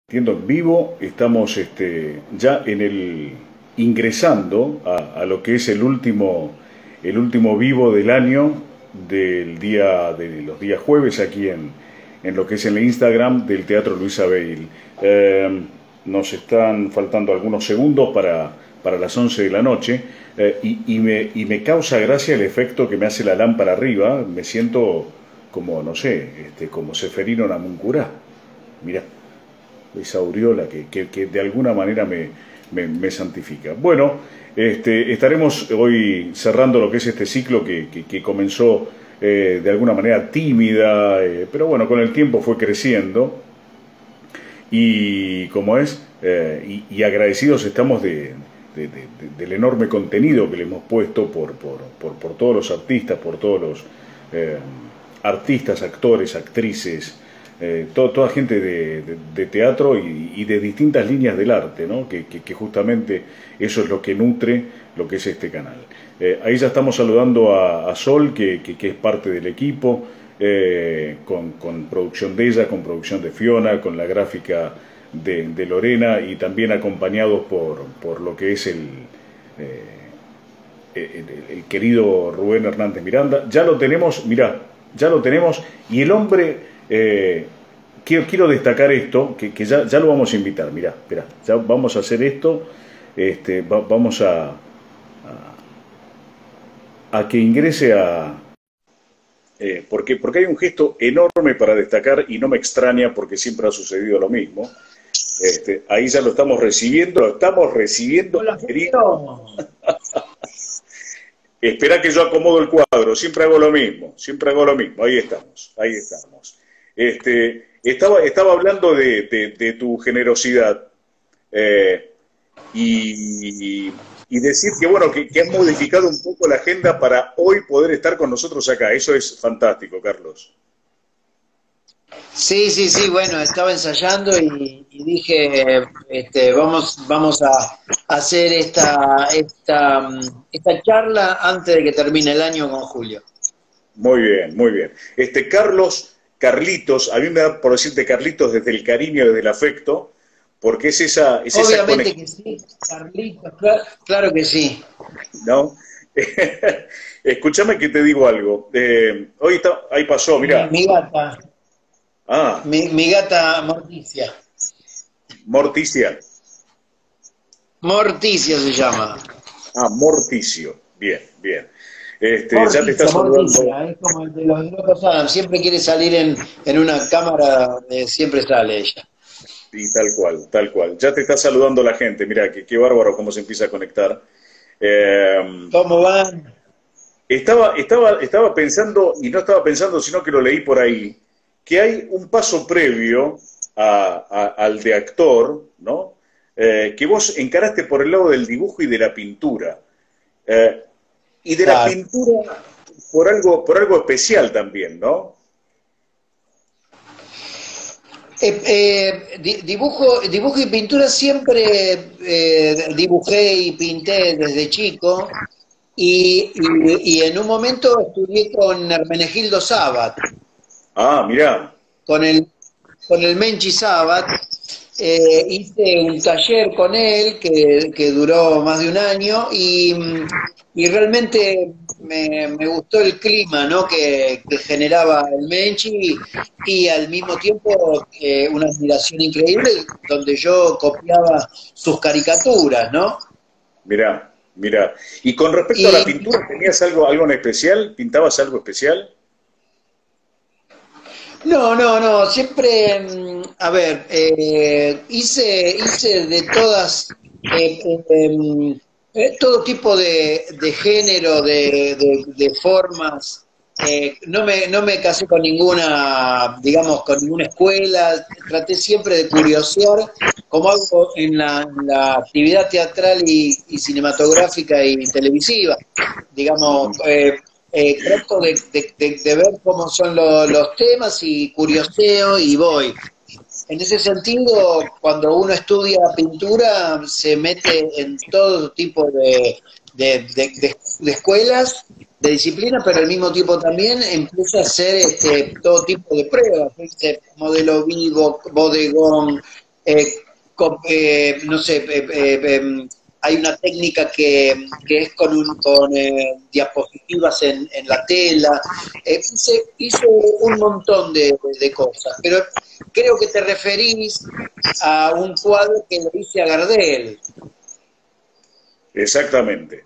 Entiendo en vivo, estamos ya en ingresando a lo que es el último vivo del año de los días jueves aquí en lo que es el Instagram del Teatro Luis Abel. Nos están faltando algunos segundos para las 11 de la noche y me causa gracia el efecto que me hace la lámpara arriba. Me siento como, no sé, como Seferino Namuncurá. Mirá, esa aureola que de alguna manera me santifica. Bueno, estaremos hoy cerrando lo que es este ciclo que comenzó de alguna manera tímida, pero bueno, con el tiempo fue creciendo y como es, y agradecidos estamos del enorme contenido que le hemos puesto por todos los artistas, por todos los artistas, actores, actrices, toda gente de teatro y de distintas líneas del arte, ¿no? Que justamente eso es lo que nutre lo que es este canal. Ahí ya estamos saludando a Sol, que es parte del equipo, con producción de ella, con producción de Fiona, con la gráfica de Lorena y también acompañados por lo que es el querido Rubén Hernández Miranda. Ya lo tenemos, mirá, ya lo tenemos, y el hombre... quiero destacar esto, que ya lo vamos a invitar. Mirá, espera, ya vamos a hacer esto, vamos a que ingrese porque hay un gesto enorme para destacar y no me extraña porque siempre ha sucedido lo mismo. Ahí ya lo estamos recibiendo, Hola, querido. Espera que yo acomodo el cuadro, siempre hago lo mismo, ahí estamos. Estaba hablando de tu generosidad y decir que bueno, que has modificado un poco la agenda para hoy poder estar con nosotros acá. Eso es fantástico, Carlos. Sí, bueno, estaba ensayando y dije, vamos a hacer esta charla antes de que termine el año con Julio. Muy bien, muy bien. Carlitos, a mí me da por decirte Carlitos desde el cariño, desde el afecto, porque es esa Obviamente que sí, Carlitos, claro que sí. ¿No? Escúchame que te digo algo. Hoy ahí pasó, mirá. Mi gata. Ah. Mi gata Morticia. Morticia. Morticia se llama. Ah, Morticio. Bien. Morticia, ya te estás Morticia, es como el de los locos Adams, siempre quiere salir en una cámara, siempre sale ella. Y tal cual. Ya te está saludando la gente, mirá, qué bárbaro cómo se empieza a conectar. ¿Cómo van? Estaba pensando, y no estaba pensando, sino que lo leí por ahí, que hay un paso previo al de actor, ¿no? Que vos encaraste por el lado del dibujo y de la pintura. Y de la pintura por algo especial también, ¿no? Dibujo y pintura siempre dibujé y pinté desde chico y en un momento estudié con Hermenegildo Sabat. Ah, mirá. Con el Menchi Sabat. Hice un taller con él que duró más de un año y realmente me gustó el clima, ¿no? que generaba el Menchi y al mismo tiempo una admiración increíble donde yo copiaba sus caricaturas, ¿no? Mirá. Y con respecto a la pintura, ¿tenías algo en especial? ¿Pintabas algo especial? No, siempre, a ver, hice de todas, todo tipo de género, de formas. No me casé con ninguna, digamos, con ninguna escuela. Traté siempre de curiosear, como hago en la actividad teatral y cinematográfica y televisiva. Digamos, trato de ver cómo son los temas y curioseo y voy. En ese sentido, cuando uno estudia pintura, se mete en todo tipo de escuelas, de disciplinas, pero al mismo tiempo también empieza a hacer todo tipo de pruebas, ¿viste? Modelo vivo, bodegón, no sé, hay una técnica que es con diapositivas en la tela. Hice un montón de cosas, pero creo que te referís a un cuadro que le hice a Gardel. Exactamente.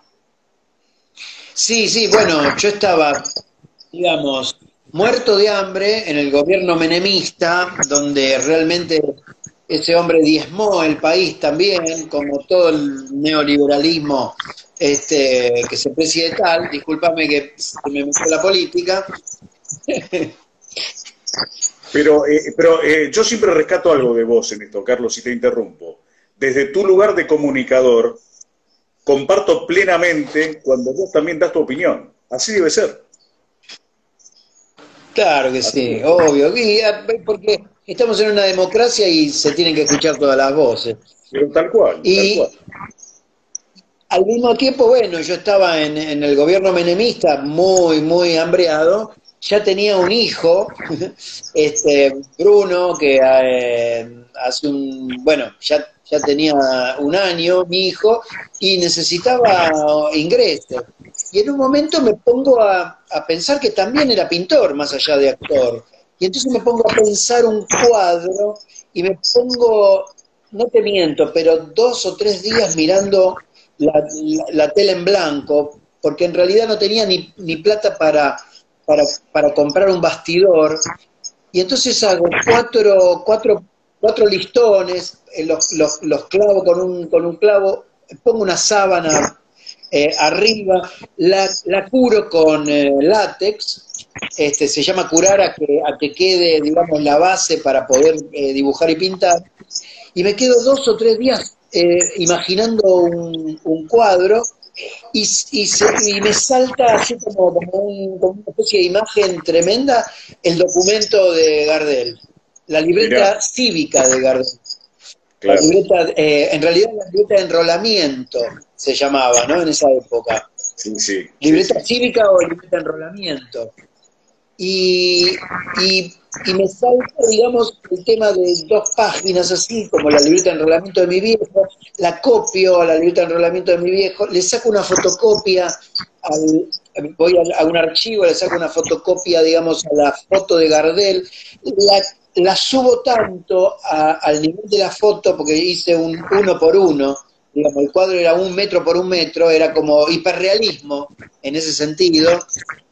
Sí, sí, bueno, yo estaba, digamos, muerto de hambre en el gobierno menemista, donde realmente ese hombre diezmó el país también, como todo el neoliberalismo que se preside tal. Discúlpame que me metió la política. Pero yo siempre rescato algo de vos en esto, Carlos, si te interrumpo. Desde tu lugar de comunicador, comparto plenamente cuando vos también das tu opinión. Así debe ser. Claro que Así sí, debe ser. obvio, porque estamos en una democracia y se tienen que escuchar todas las voces. Pero tal cual, tal cual. Y al mismo tiempo, bueno, yo estaba en el gobierno menemista muy, muy hambreado, ya tenía un hijo, Bruno, que bueno, ya tenía un año, mi hijo, y necesitaba ingresos. Y en un momento me pongo a pensar que también era pintor, más allá de actor. Y entonces me pongo a pensar un cuadro y me pongo, no te miento, pero 2 o 3 días mirando la tela en blanco, porque en realidad no tenía ni plata para comprar un bastidor, y entonces hago cuatro listones, los clavo con un clavo, pongo una sábana arriba, la curo con látex, se llama curar a que quede, digamos, la base para poder dibujar y pintar, y me quedo 2 o 3 días imaginando un cuadro y me salta así como una especie de imagen tremenda el documento de Gardel, la Mirá, libreta cívica de Gardel, la claro. libreta, en realidad la libreta de enrolamiento se llamaba, ¿no? En esa época. Sí, sí, sí, Libreta sí. cívica o libreta de enrolamiento. Y, y me salta, digamos, el tema de 2 páginas así, como la libreta de enrolamiento de mi viejo, la copio a la libreta de enrolamiento de mi viejo, le saco una fotocopia, voy a un archivo, le saco una fotocopia, digamos, a la foto de Gardel, la subo tanto al nivel de la foto, porque hice un 1 por 1, digamos, el cuadro era 1 metro por 1 metro, era como hiperrealismo en ese sentido,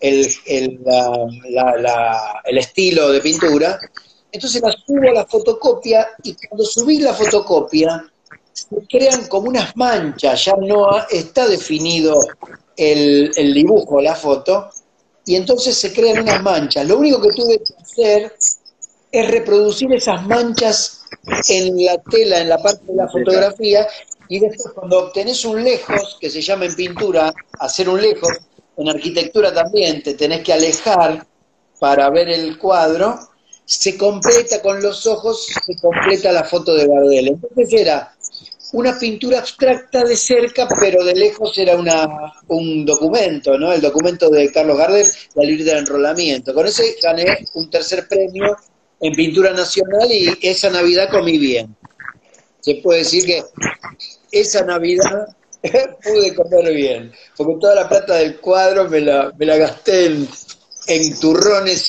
el estilo de pintura. Entonces la subo a la fotocopia y cuando subí la fotocopia se crean como unas manchas, ya no está definido el dibujo, la foto, y entonces se crean unas manchas. Lo único que tuve que hacer es reproducir esas manchas en la tela, en la parte de la fotografía, y después cuando obtenés un lejos, que se llama en pintura hacer un lejos, en arquitectura también te tenés que alejar para ver el cuadro, se completa con los ojos, se completa la foto de Gardel. Entonces era una pintura abstracta de cerca, pero de lejos era un documento, ¿no? El documento de Carlos Gardel, la libreta de enrolamiento. Con ese gané un tercer premio en pintura nacional y esa Navidad comí bien. Se puede decir que esa Navidad pude comer bien, porque toda la plata del cuadro me la gasté en turrones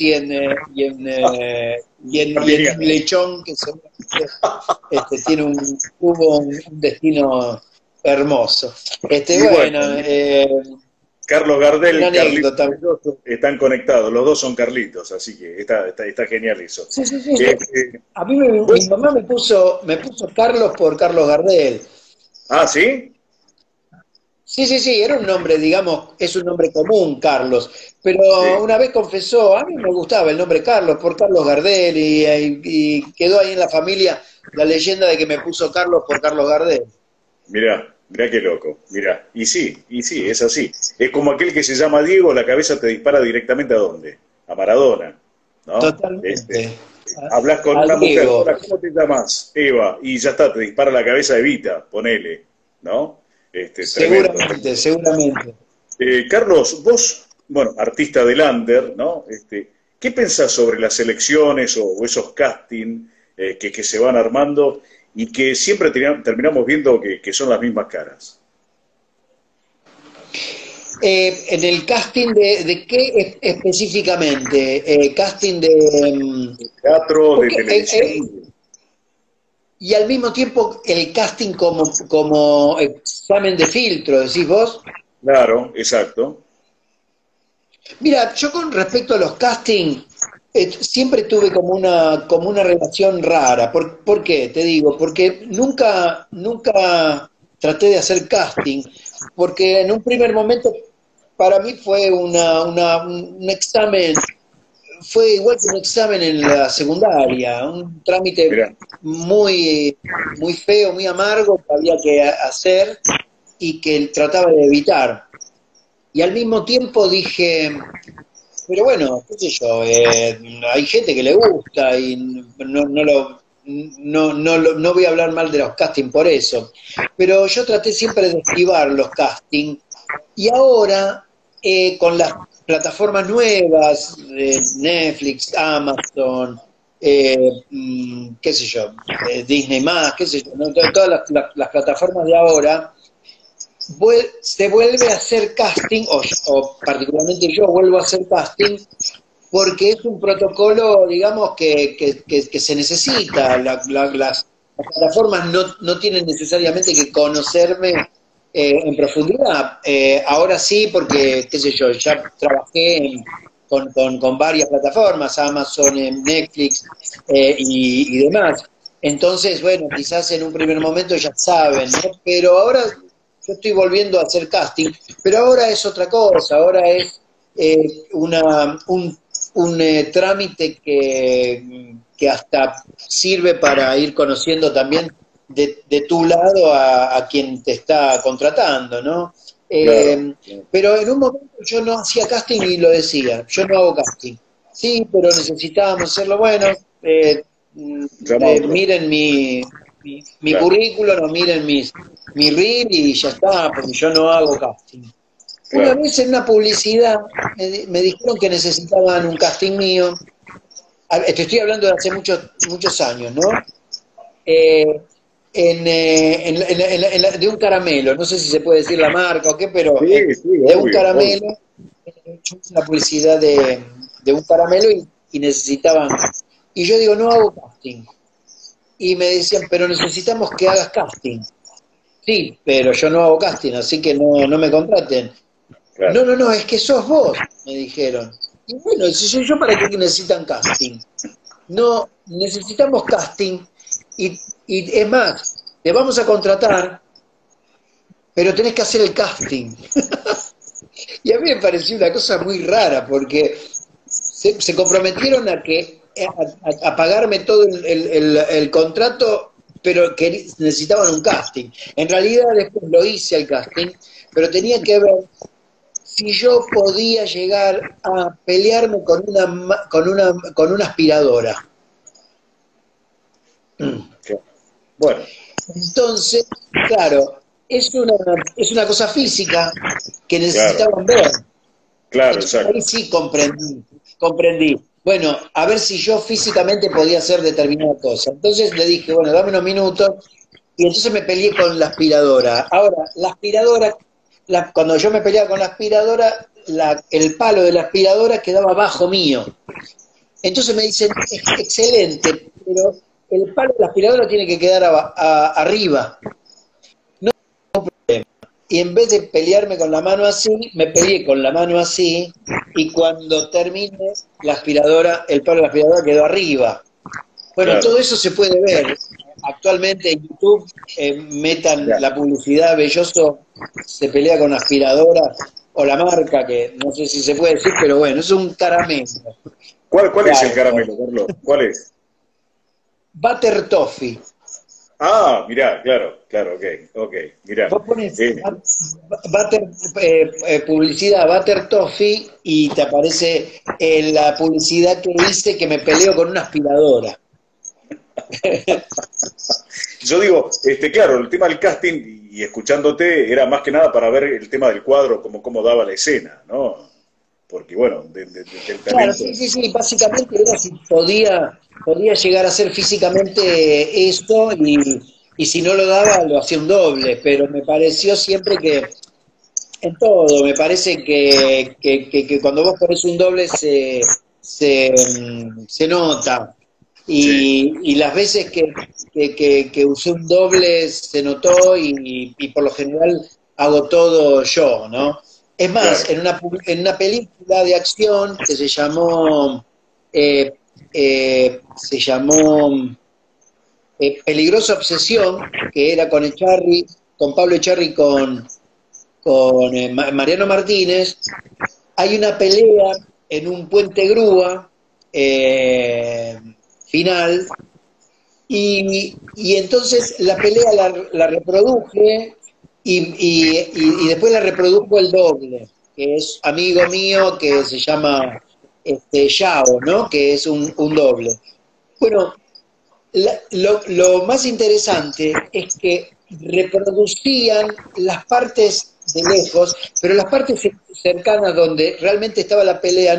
y en un Familiar. lechón que seguramente tiene tuvo un destino hermoso. Y bueno, Bueno, Carlos una Gardel, Carlitos anécdota. Belloso están conectados, los dos son Carlitos, así que está genial eso. Sí, sí, sí. Eh, eh, A mí mi vos- mamá me puso Carlos por Carlos Gardel. ah, ¿sí? Sí, sí, sí, era un nombre, digamos, es un nombre común, Carlos, pero Sí. una vez confesó, a mí me gustaba el nombre Carlos por Carlos Gardel y quedó ahí en la familia la leyenda de que me puso Carlos por Carlos Gardel. Mirá qué loco, mirá. Y sí, es así. Es como aquel que se llama Diego, la cabeza te dispara directamente ¿a dónde? A Maradona, ¿no? Totalmente. Hablas con A una mujer, Diego, hola, ¿cómo te llamas? Eva, y ya está, te dispara la cabeza de Vita, ponele, ¿no? Tremendo, seguramente, tremendo. seguramente. Carlos, vos, bueno, artista del under, ¿no? ¿Qué pensás sobre las elecciones o esos castings que se van armando y que siempre terminamos viendo que son las mismas caras. En el casting de qué específicamente? Casting de... Teatro, de porque, televisión. y al mismo tiempo el casting como examen de filtro, decís vos. Claro, exacto. Mira, yo con respecto a los castings, siempre tuve como una relación rara. ¿Por qué? Te digo, porque nunca traté de hacer casting, porque en un primer momento para mí fue un examen, fue igual que un examen en la secundaria, un trámite Mirá, muy feo, muy amargo que había que hacer y que trataba de evitar. Y al mismo tiempo dije, pero bueno, qué sé yo, hay gente que le gusta y no voy a hablar mal de los castings por eso. Pero yo traté siempre de esquivar los castings y ahora con las plataformas nuevas, Netflix, Amazon, qué sé yo, Disney más, qué sé yo, ¿no? Todas las plataformas de ahora, se vuelve a hacer casting, o particularmente yo vuelvo a hacer casting, porque es un protocolo, digamos, que se necesita. Las plataformas no tienen necesariamente que conocerme en profundidad. Ahora sí, porque, qué sé yo, ya trabajé con varias plataformas, Amazon, Netflix y demás. Entonces, bueno, quizás en un primer momento ya saben, ¿no? Pero ahora yo estoy volviendo a hacer casting, pero ahora es otra cosa, ahora es un trámite que hasta sirve para ir conociendo también de tu lado a quien te está contratando, ¿no? claro. Pero en un momento yo no hacía casting y lo decía, yo no hago casting. Sí, pero necesitábamos hacerlo. Bueno, Llama a otro. miren mi Claro, currículum o miren mi reel y ya está, porque yo no hago casting. Una claro. vez en una publicidad me dijeron que necesitaban un casting mío. Te estoy hablando de hace muchos años, ¿no? Eh, de un caramelo, no sé si se puede decir la marca o qué, pero Sí, sí, de un obvio, obvio. caramelo, yo hice una publicidad de un caramelo y necesitaban. Y yo digo, no hago casting. Y me decían, pero necesitamos que hagas casting. Sí, pero yo no hago casting, así que no me contraten. Claro. No, es que sos vos, me dijeron. Y bueno, si soy yo, ¿para qué necesitan casting? No, necesitamos casting y es más, te vamos a contratar, pero tenés que hacer el casting. Y a mí me pareció una cosa muy rara, porque se comprometieron a pagarme todo el contrato, pero que necesitaban un casting. En realidad después lo hice el casting, pero tenía que ver si yo podía llegar a pelearme con una aspiradora. Claro. Bueno, Entonces, claro, es una cosa física que claro, necesitaban ver. claro, Entonces ahí exacto. sí comprendí. Bueno, a ver si yo físicamente podía hacer determinada cosa. Entonces le dije, bueno, dame unos minutos, y entonces me peleé con la aspiradora. Ahora, la aspiradora, cuando yo me peleaba con la aspiradora, el palo de la aspiradora quedaba abajo mío. Entonces me dicen, excelente, pero el palo de la aspiradora tiene que quedar arriba. Y en vez de pelearme con la mano así, me peleé con la mano así, y cuando terminé, el palo de la aspiradora quedó arriba. Bueno, todo Claro. eso se puede ver. Actualmente en YouTube, metan Ya. la publicidad, Belloso se pelea con aspiradora, o la marca, que no sé si se puede decir, pero bueno, es un caramelo ¿Cuál de es el auto. caramelo, Carlos? ¿Cuál es? Butter Toffee. Ah, mirá, claro, claro, ok, ok, mirá. Vos pones Eh, butter, publicidad Butter Toffee y te aparece la publicidad que hice que me peleo con una aspiradora. yo digo, claro, el tema del casting y escuchándote era más que nada para ver el tema del cuadro, cómo daba la escena, ¿no? porque bueno, del Claro, talento. sí, básicamente era si podía llegar a ser físicamente esto y si no lo daba lo hacía un doble, pero me pareció siempre que en todo, me parece que cuando vos pones un doble se nota. Sí, Y las veces que usé un doble se notó y por lo general hago todo yo, ¿no? Es claro. más, en una película de acción que eh, se llamó Peligrosa Obsesión, que era con Echarri, con Pablo Echarri, con Mariano Martínez, hay una pelea en un puente grúa final y entonces la pelea la reproduje y después la reprodujo el doble, que es amigo mío que se llama Yao, ¿no? Que es un doble. Bueno, lo más interesante es que reproducían las partes de lejos, pero las partes cercanas donde realmente estaba la pelea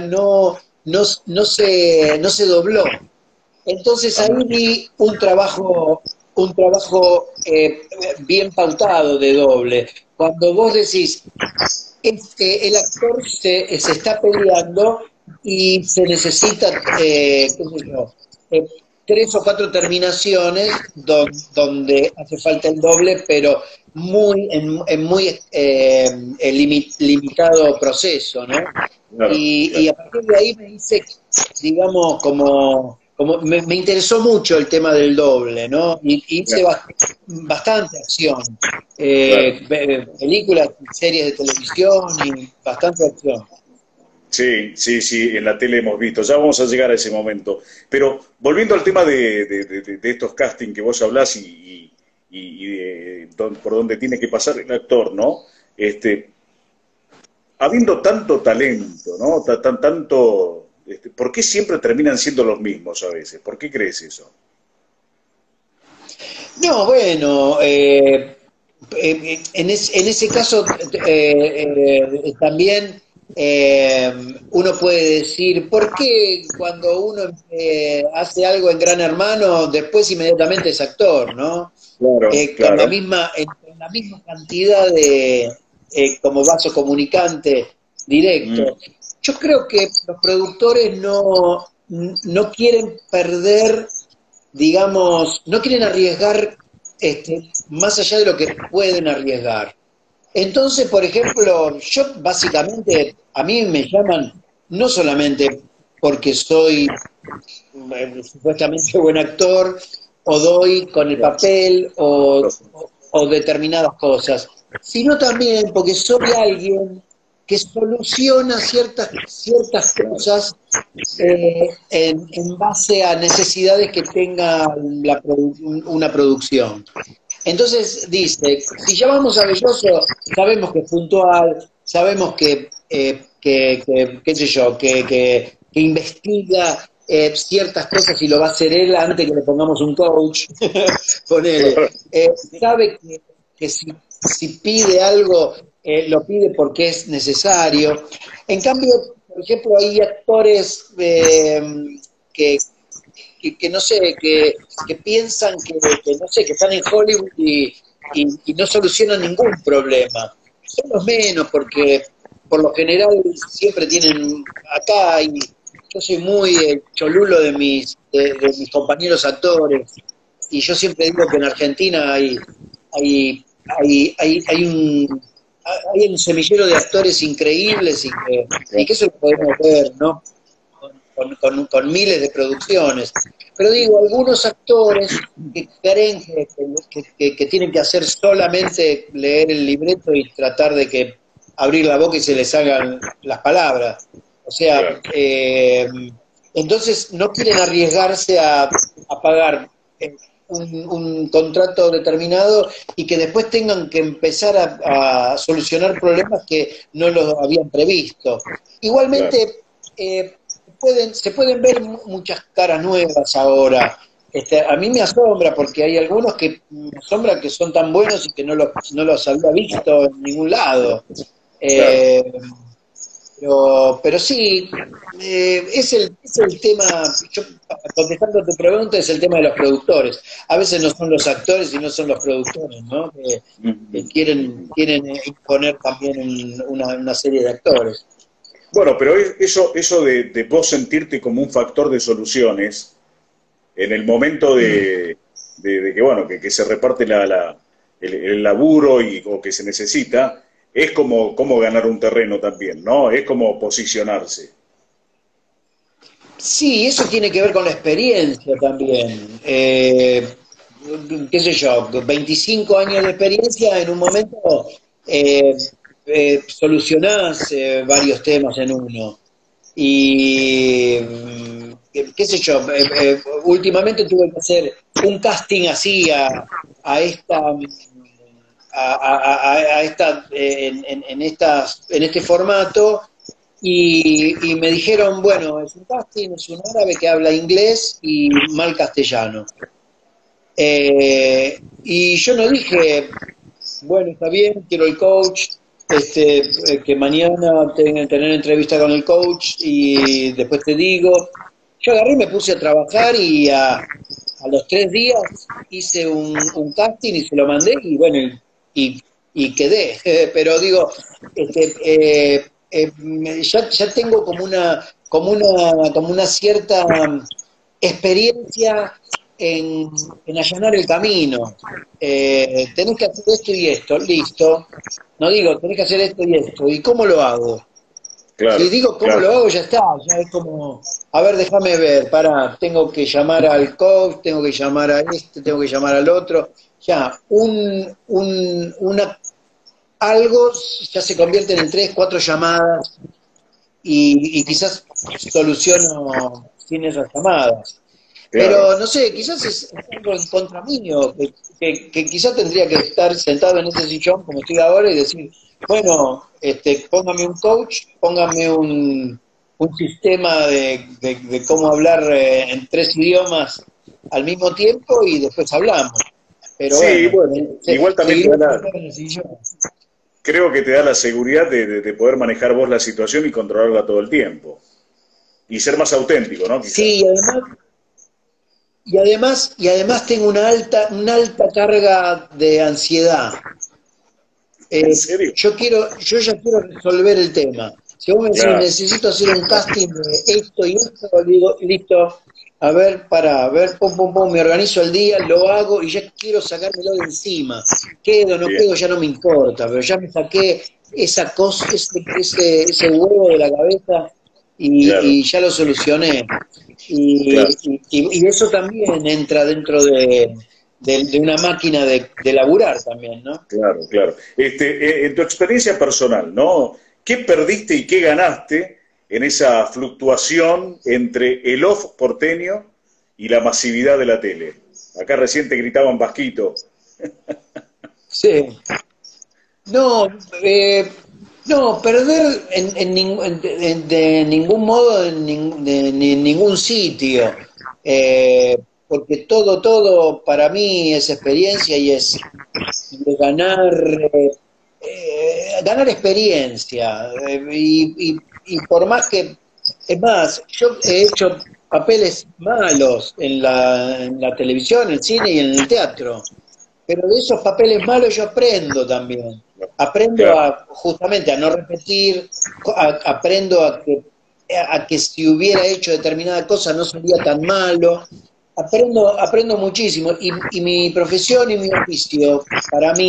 no se dobló. Entonces ahí Ah, vi un trabajo bien pautado de doble. Cuando vos decís, el actor se está peleando y se necesita, qué sé yo, eh, tres o cuatro terminaciones donde hace falta el doble, pero en muy limitado proceso, ¿no? claro, Y claro. a partir de ahí me hice, digamos, como me interesó mucho el tema del doble, ¿no? Y hice Claro, bastante acción, claro. películas, series de televisión y bastante acción. Sí, sí, sí, en la tele hemos visto. Ya vamos a llegar a ese momento. Pero volviendo al tema de estos castings que vos hablás y por donde tiene que pasar el actor, ¿no? Este, habiendo tanto talento, ¿no? Tanto, ¿por qué siempre terminan siendo los mismos a veces? ¿Por qué crees eso? No, bueno, en ese caso también uno puede decir, ¿por qué cuando uno hace algo en Gran Hermano, después inmediatamente es actor, ¿no? Claro, claro. Con la misma cantidad de como vaso comunicante Mm, directo. Yo creo que los productores no quieren perder, digamos, no quieren arriesgar más allá de lo que pueden arriesgar. Entonces, por ejemplo, yo básicamente, a mí me llaman no solamente porque soy supuestamente buen actor, o doy con el papel, o determinadas cosas, sino también porque soy alguien que soluciona ciertas cosas en base a necesidades que tenga una producción. Entonces dice, si llamamos a Belloso, sabemos que es puntual, sabemos qué sé yo, que investiga ciertas cosas y lo va a hacer él antes que le pongamos un coach, ponele. Sabe que si pide algo, lo pide porque es necesario. En cambio, por ejemplo, hay actores que, que no sé, que piensan que, no sé, que están en Hollywood y no solucionan ningún problema. Son los menos porque por lo general siempre tienen acá y yo soy muy cholulo de mis compañeros actores y yo siempre digo que en Argentina hay hay un semillero de actores increíbles y que eso lo podemos ver, ¿no? Con miles de producciones. Pero digo, algunos actores que creen que tienen que hacer solamente leer el libreto y tratar de que abrir la boca y se les hagan las palabras. O sea, claro, entonces no quieren arriesgarse a pagar un contrato determinado y que después tengan que empezar a solucionar problemas que no los habían previsto. claro. Igualmente, se pueden ver muchas caras nuevas ahora. A mí me asombra porque hay algunos que me asombran que son tan buenos y que no los había visto en ningún lado. Claro. Eh, Pero sí, es el tema, yo, contestando a tu pregunta, es el tema de los productores. A veces no son los actores y no son los productores, ¿no? Que quieren imponer también una serie de actores. Bueno, pero eso de vos sentirte como un factor de soluciones en el momento de que, bueno, que se reparte el laburo o que se necesita, es como ganar un terreno también, ¿no? Es como posicionarse. Sí, eso tiene que ver con la experiencia también. Qué sé yo, 25 años de experiencia, en un momento solucionás varios temas en uno. Y qué sé yo, últimamente tuve que hacer un casting así a esta a esta en este formato y me dijeron, bueno, es un casting, es un árabe que habla inglés y mal castellano. Y yo no dije, bueno, está bien, quiero el coach, que mañana tener entrevista con el coach y después te digo. Yo agarré y me puse a trabajar y a los 3 días hice un casting y se lo mandé y bueno, y, y quedé. Pero digo, ya tengo como una cierta experiencia en allanar el camino. Tenés que hacer esto y esto, listo. No digo, tenés que hacer esto y esto. ¿Y cómo lo hago? Si Claro, digo cómo lo claro. hago, ya está. Ya es como, a ver, déjame ver, para, tengo que llamar al coach, tengo que llamar a este, tengo que llamar al otro. Ya, algo ya se convierten en 3, 4 llamadas y quizás soluciono sin esas llamadas. Claro. Pero no sé, quizás es algo en contra mío, que quizás tendría que estar sentado en ese sillón como estoy ahora y decir, bueno, póngame un coach, póngame un sistema de cómo hablar en 3 idiomas al mismo tiempo y después hablamos. Pero Sí, bueno, bueno, igual también seguiré sentado en el sillón. creo que te da la seguridad de poder manejar vos la situación y controlarla todo el tiempo. Y ser más auténtico, ¿no? Sí, Quizás. y además tengo una alta carga de ansiedad. ¿En serio? Yo ya quiero resolver el tema. Si vos me decís, Claro, necesito hacer un casting de esto y esto, digo, listo, a ver, para, a ver, pum, pum, pum, me organizo el día, lo hago y ya quiero sacármelo de encima. Quedo, no bien, quedo, ya no me importa, pero ya me saqué esa cosa, ese huevo de la cabeza claro, y ya lo solucioné. claro, Y eso también entra dentro de una máquina de laburar también, ¿no? claro, claro. En tu experiencia personal, ¿no? ¿Qué perdiste y qué ganaste en esa fluctuación entre el off porteño y la masividad de la tele? Acá recién te gritaban Vasquito. Sí. No, no, perder de ningún modo, en ningún sitio, porque todo para mí es experiencia y es de ganar experiencia. Y por más que, es más, yo he hecho papeles malos en la televisión, en el cine y en el teatro. Pero de esos papeles malos yo aprendo también. Aprendo Claro, justamente a no repetir, aprendo a que si hubiera hecho determinada cosa no sería tan malo. Aprendo muchísimo. Y mi profesión y mi oficio, para mí,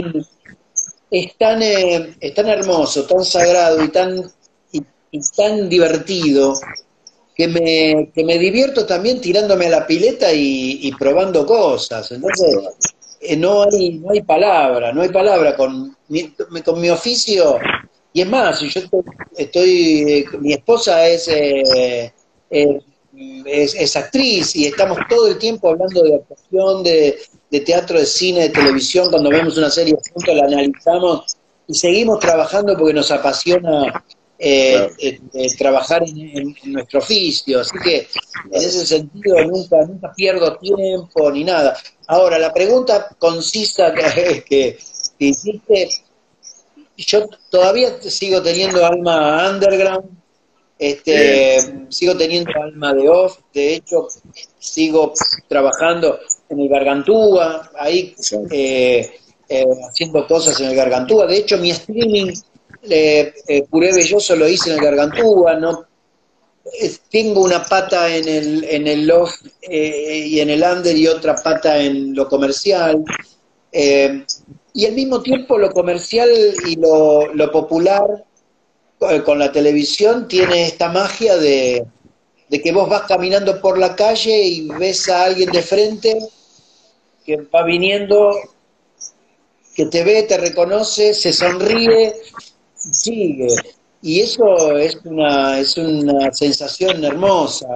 es tan hermoso, tan sagrado y tan divertido que me divierto también tirándome a la pileta y probando cosas. Entonces, no hay palabra, no hay palabra con mi oficio. Y es más, yo mi esposa eh, es actriz y estamos todo el tiempo hablando de actuación, de teatro, de cine, de televisión. Cuando vemos una serie juntos la analizamos y seguimos trabajando porque nos apasiona claro, trabajar en nuestro oficio. Así que en claro. ese sentido nunca pierdo tiempo ni nada. Ahora, la pregunta concisa que hiciste, yo todavía sigo teniendo alma underground, Bien, sigo teniendo alma de off, de hecho sigo trabajando en el Gargantúa, ahí sí, haciendo cosas en el Gargantúa. De hecho mi streaming Puré Belloso lo hice en el Gargantúa, no tengo una pata en el loft y en el under y otra pata en lo comercial. Eh, y al mismo tiempo lo comercial y lo popular con la televisión tiene esta magia de que vos vas caminando por la calle y ves a alguien de frente que va viniendo, que te ve, te reconoce, se sonríe, sigue. Y eso es una sensación hermosa,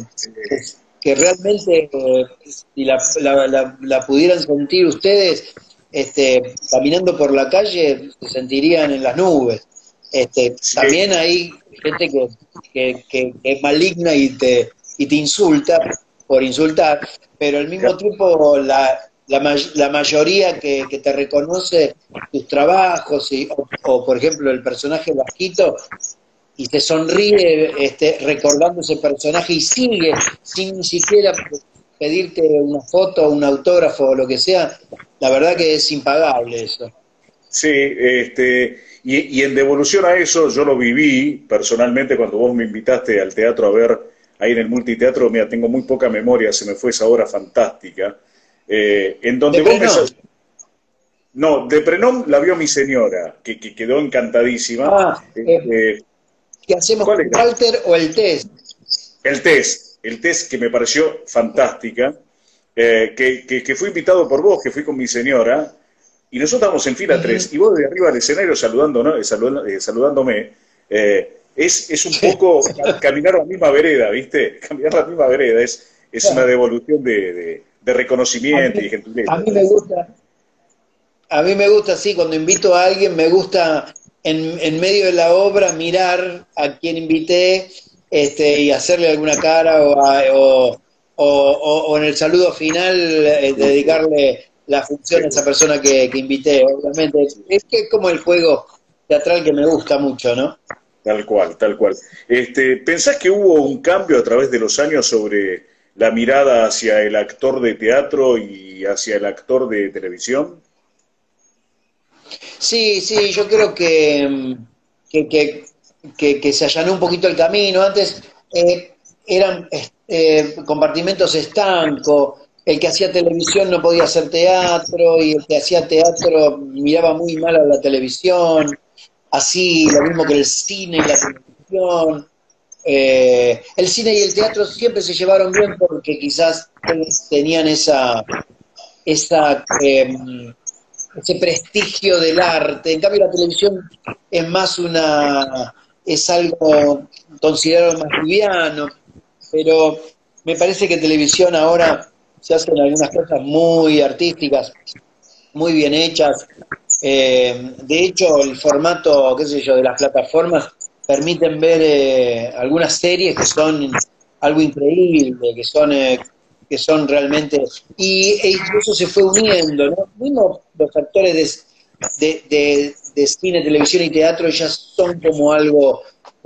que realmente, si la pudieran sentir ustedes, caminando por la calle, se sentirían en las nubes. sí, También hay gente que es maligna y te insulta por insultar, pero al mismo tiempo la mayoría que te reconoce tus trabajos, o por ejemplo el personaje Vasquito, y te sonríe recordando ese personaje y sigue sin ni siquiera pedirte una foto, un autógrafo o lo que sea, la verdad que es impagable eso. sí, y en devolución a eso, yo lo viví personalmente cuando vos me invitaste al teatro a ver ahí en el multiteatro. Mira, tengo muy poca memoria, se me fue esa hora fantástica, en De donde vos me... Prenom. No, de Prenom la vio mi señora, que quedó encantadísima. Ah, ¿qué hacemos ¿Cuál con era? Walter o el test? El test que me pareció fantástica, que fui invitado por vos, que fui con mi señora, y nosotros estábamos en fila Ujú. 3 y vos de arriba del escenario saludándome, es un poco caminar la misma vereda, ¿viste? Caminar la misma vereda, es una devolución de A reconocimiento y mí, a gentileza. mí me gusta, a mí me gusta, sí, cuando invito a alguien, me gusta en medio de la obra mirar a quien invité, y hacerle alguna cara o en el saludo final dedicarle la función a esa Sí, persona que invité, obviamente. Es que es como el juego teatral que me gusta mucho, ¿no? tal cual, tal cual. ¿Pensás que hubo un cambio a través de los años sobre la mirada hacia el actor de teatro y hacia el actor de televisión? Sí, sí, yo creo que, que, que se allanó un poquito el camino. Antes eran compartimentos estancos, el que hacía televisión no podía hacer teatro y el que hacía teatro miraba muy mal a la televisión, así lo mismo que el cine y la televisión. El cine y el teatro siempre se llevaron bien porque quizás tenían esa ese prestigio del arte. En cambio, la televisión es más es algo considerado más liviano, pero me parece que en televisión ahora se hacen algunas cosas muy artísticas, muy bien hechas. De hecho, el formato, qué sé yo, de las plataformas permiten ver algunas series que son algo increíble, que son realmente... Y incluso se fue uniendo, ¿no? Mismo los actores de cine, televisión y teatro ya son como algo,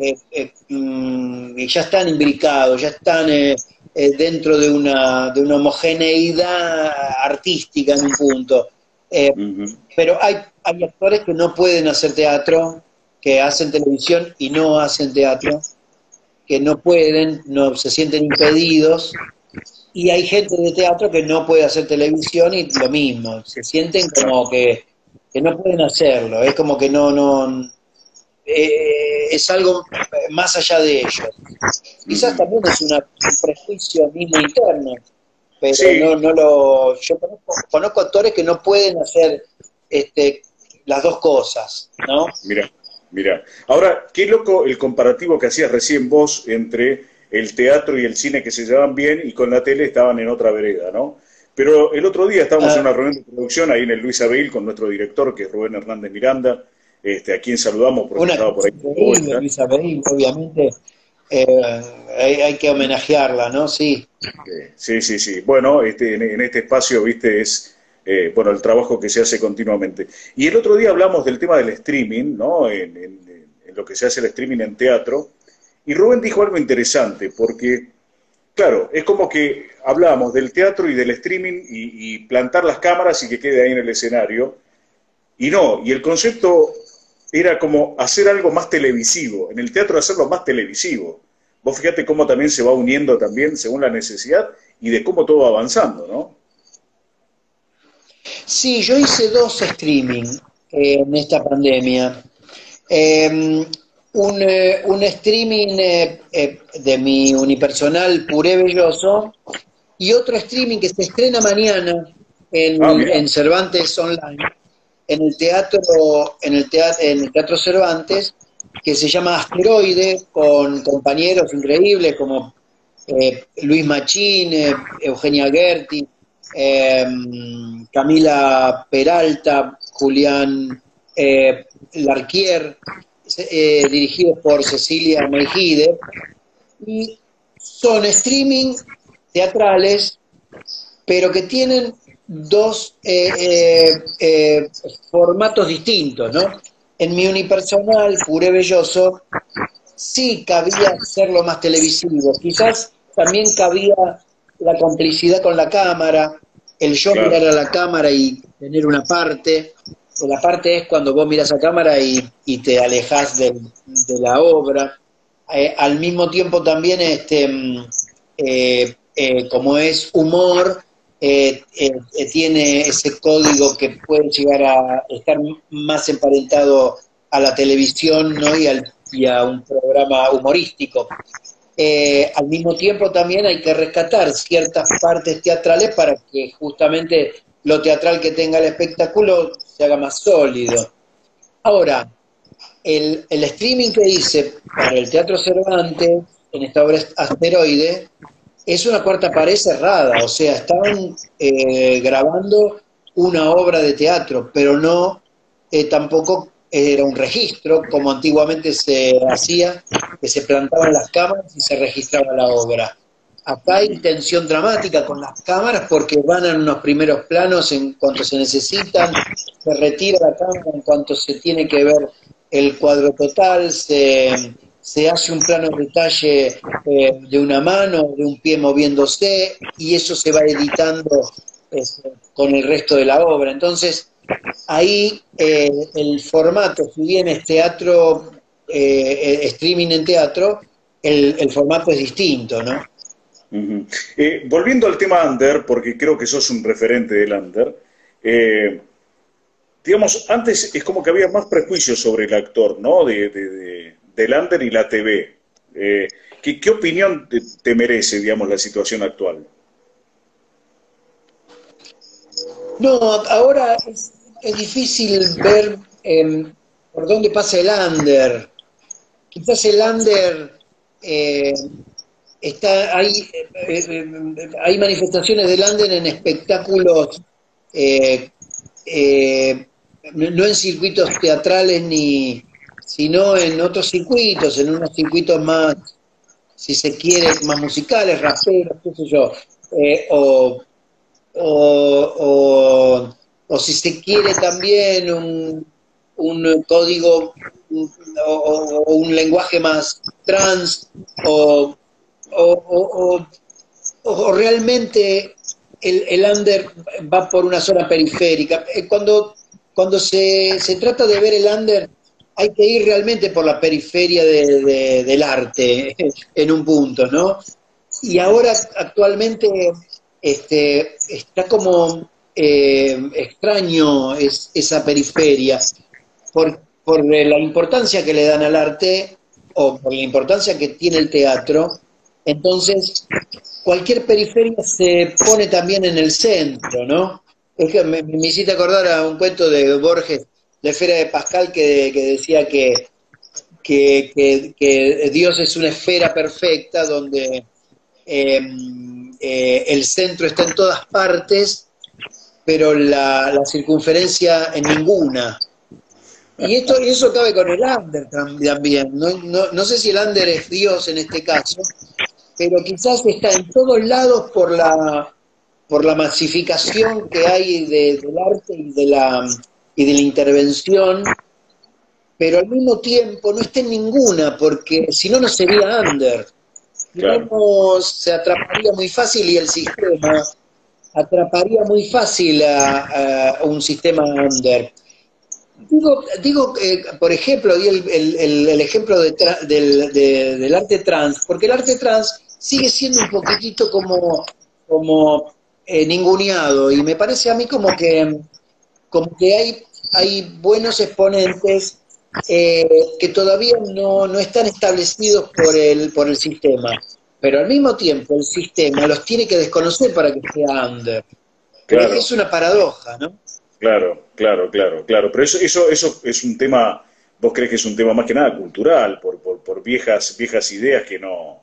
ya están imbricados, ya están dentro de una homogeneidad artística en un punto. Eh, Ujú. pero hay actores que no pueden hacer teatro, que hacen televisión y no hacen teatro, que no pueden, no se sienten impedidos, y hay gente de teatro que no puede hacer televisión y lo mismo, se sienten como que no pueden hacerlo, es como que es algo más allá de ellos. Quizás Ujú. también es un prejuicio mismo interno, pero Sí, yo conozco actores que no pueden hacer este, las dos cosas, ¿no? mira, mira. Ahora, qué loco el comparativo que hacías recién vos entre el teatro y el cine que se llevaban bien y con la tele estaban en otra vereda, ¿no? Pero el otro día estábamos en Ah, una reunión de producción ahí en el Luis Abel con nuestro director, que es Rubén Hernández Miranda, a quien saludamos porque una estaba por actriz ahí de increíble, vuelta. Luisa Beil, obviamente, hay que homenajearla, ¿no? Sí. Sí, sí, sí. Bueno, en este espacio, viste, es bueno, el trabajo que se hace continuamente. Y el otro día hablamos del tema del streaming, ¿no? En lo que se hace el streaming en teatro, y Rubén dijo algo interesante, porque, claro, es como que hablábamos del teatro y del streaming y plantar las cámaras y que quede ahí en el escenario, y no, y el concepto era como hacer algo más televisivo, en el teatro hacerlo más televisivo. Vos fíjate cómo también se va uniendo también según la necesidad y de cómo todo va avanzando, ¿no? Sí, yo hice dos streaming en esta pandemia. Un streaming de mi unipersonal Puré Belloso y otro streaming que se estrena mañana Ah, mirá, en Cervantes Online, en el Teatro Cervantes, que se llama Asteroide, con compañeros increíbles como Luis Machín, Eugenia Gerti, eh, Camila Peralta, Julián Larquier, dirigidos por Cecilia Meijide, y son streaming teatrales, pero que tienen dos formatos distintos, ¿no? En mi unipersonal, Puré Belloso, sí cabía hacerlo más televisivo, quizás también cabía la complicidad con la cámara, el yo mirar claro, a la cámara y tener una parte, la parte es cuando vos mirás a cámara y te alejás de la obra. Al mismo tiempo también, como es humor, tiene ese código que puede llegar a estar más emparentado a la televisión, ¿no? Y a un programa humorístico. Al mismo tiempo también hay que rescatar ciertas partes teatrales para que justamente lo teatral que tenga el espectáculo se haga más sólido. Ahora, el streaming que hice para el Teatro Cervantes, en esta obra Asteroide, es una cuarta pared cerrada, o sea, estaban grabando una obra de teatro, pero no tampoco era un registro, como antiguamente se hacía, que se plantaban las cámaras y se registraba la obra. Acá hay tensión dramática con las cámaras porque van en unos primeros planos en cuanto se necesitan, se retira la cámara en cuanto se tiene que ver el cuadro total, se hace un plano de detalle de una mano, de un pie moviéndose, y eso se va editando con el resto de la obra. Entonces, ahí el formato, si bien es teatro, streaming en teatro, el formato es distinto, ¿no? uh-huh. Volviendo al tema under, porque creo que sos un referente del under, eh, digamos, antes es como que había más prejuicios sobre el actor, ¿no? Del under y la TV. ¿Qué opinión te merece, digamos, la situación actual? No, ahora es difícil ver por dónde pasa el under. Quizás el under eh, hay manifestaciones del under en espectáculos, eh, no en circuitos teatrales sino en otros circuitos, en unos circuitos más, si se quiere, más musicales, raperos, qué sé yo, o o, o si se quiere también un código o un lenguaje más trans o, o, o realmente el under va por una zona periférica. Cuando se trata de ver el under hay que ir realmente por la periferia del arte en un punto, ¿no? Y ahora actualmente está como extraño esa periferia por la importancia que le dan al arte o por la importancia que tiene el teatro. Entonces, cualquier periferia se pone también en el centro, ¿no? Es que me hiciste acordar a un cuento de Borges, de Esfera de Pascal, que decía que Dios es una esfera perfecta donde el centro está en todas partes, pero la circunferencia en ninguna. Y eso cabe con el under también. No sé si el under es Dios en este caso, pero quizás está en todos lados por la masificación que hay del arte y de la intervención, pero al mismo tiempo no está en ninguna, porque si no, no sería under. Si Claro, no, se atraparía muy fácil y el sistema atraparía muy fácil a un sistema under. Por ejemplo, di el ejemplo del arte trans, porque el arte trans sigue siendo un poquitito como ninguneado, y me parece a mí como que hay buenos exponentes que todavía no están establecidos por el sistema, pero al mismo tiempo el sistema los tiene que desconocer para que sea under. claro, Es una paradoja, ¿no? claro, claro, claro, claro. Pero eso es un tema, vos crees que es un tema más que nada cultural, por viejas ideas que no.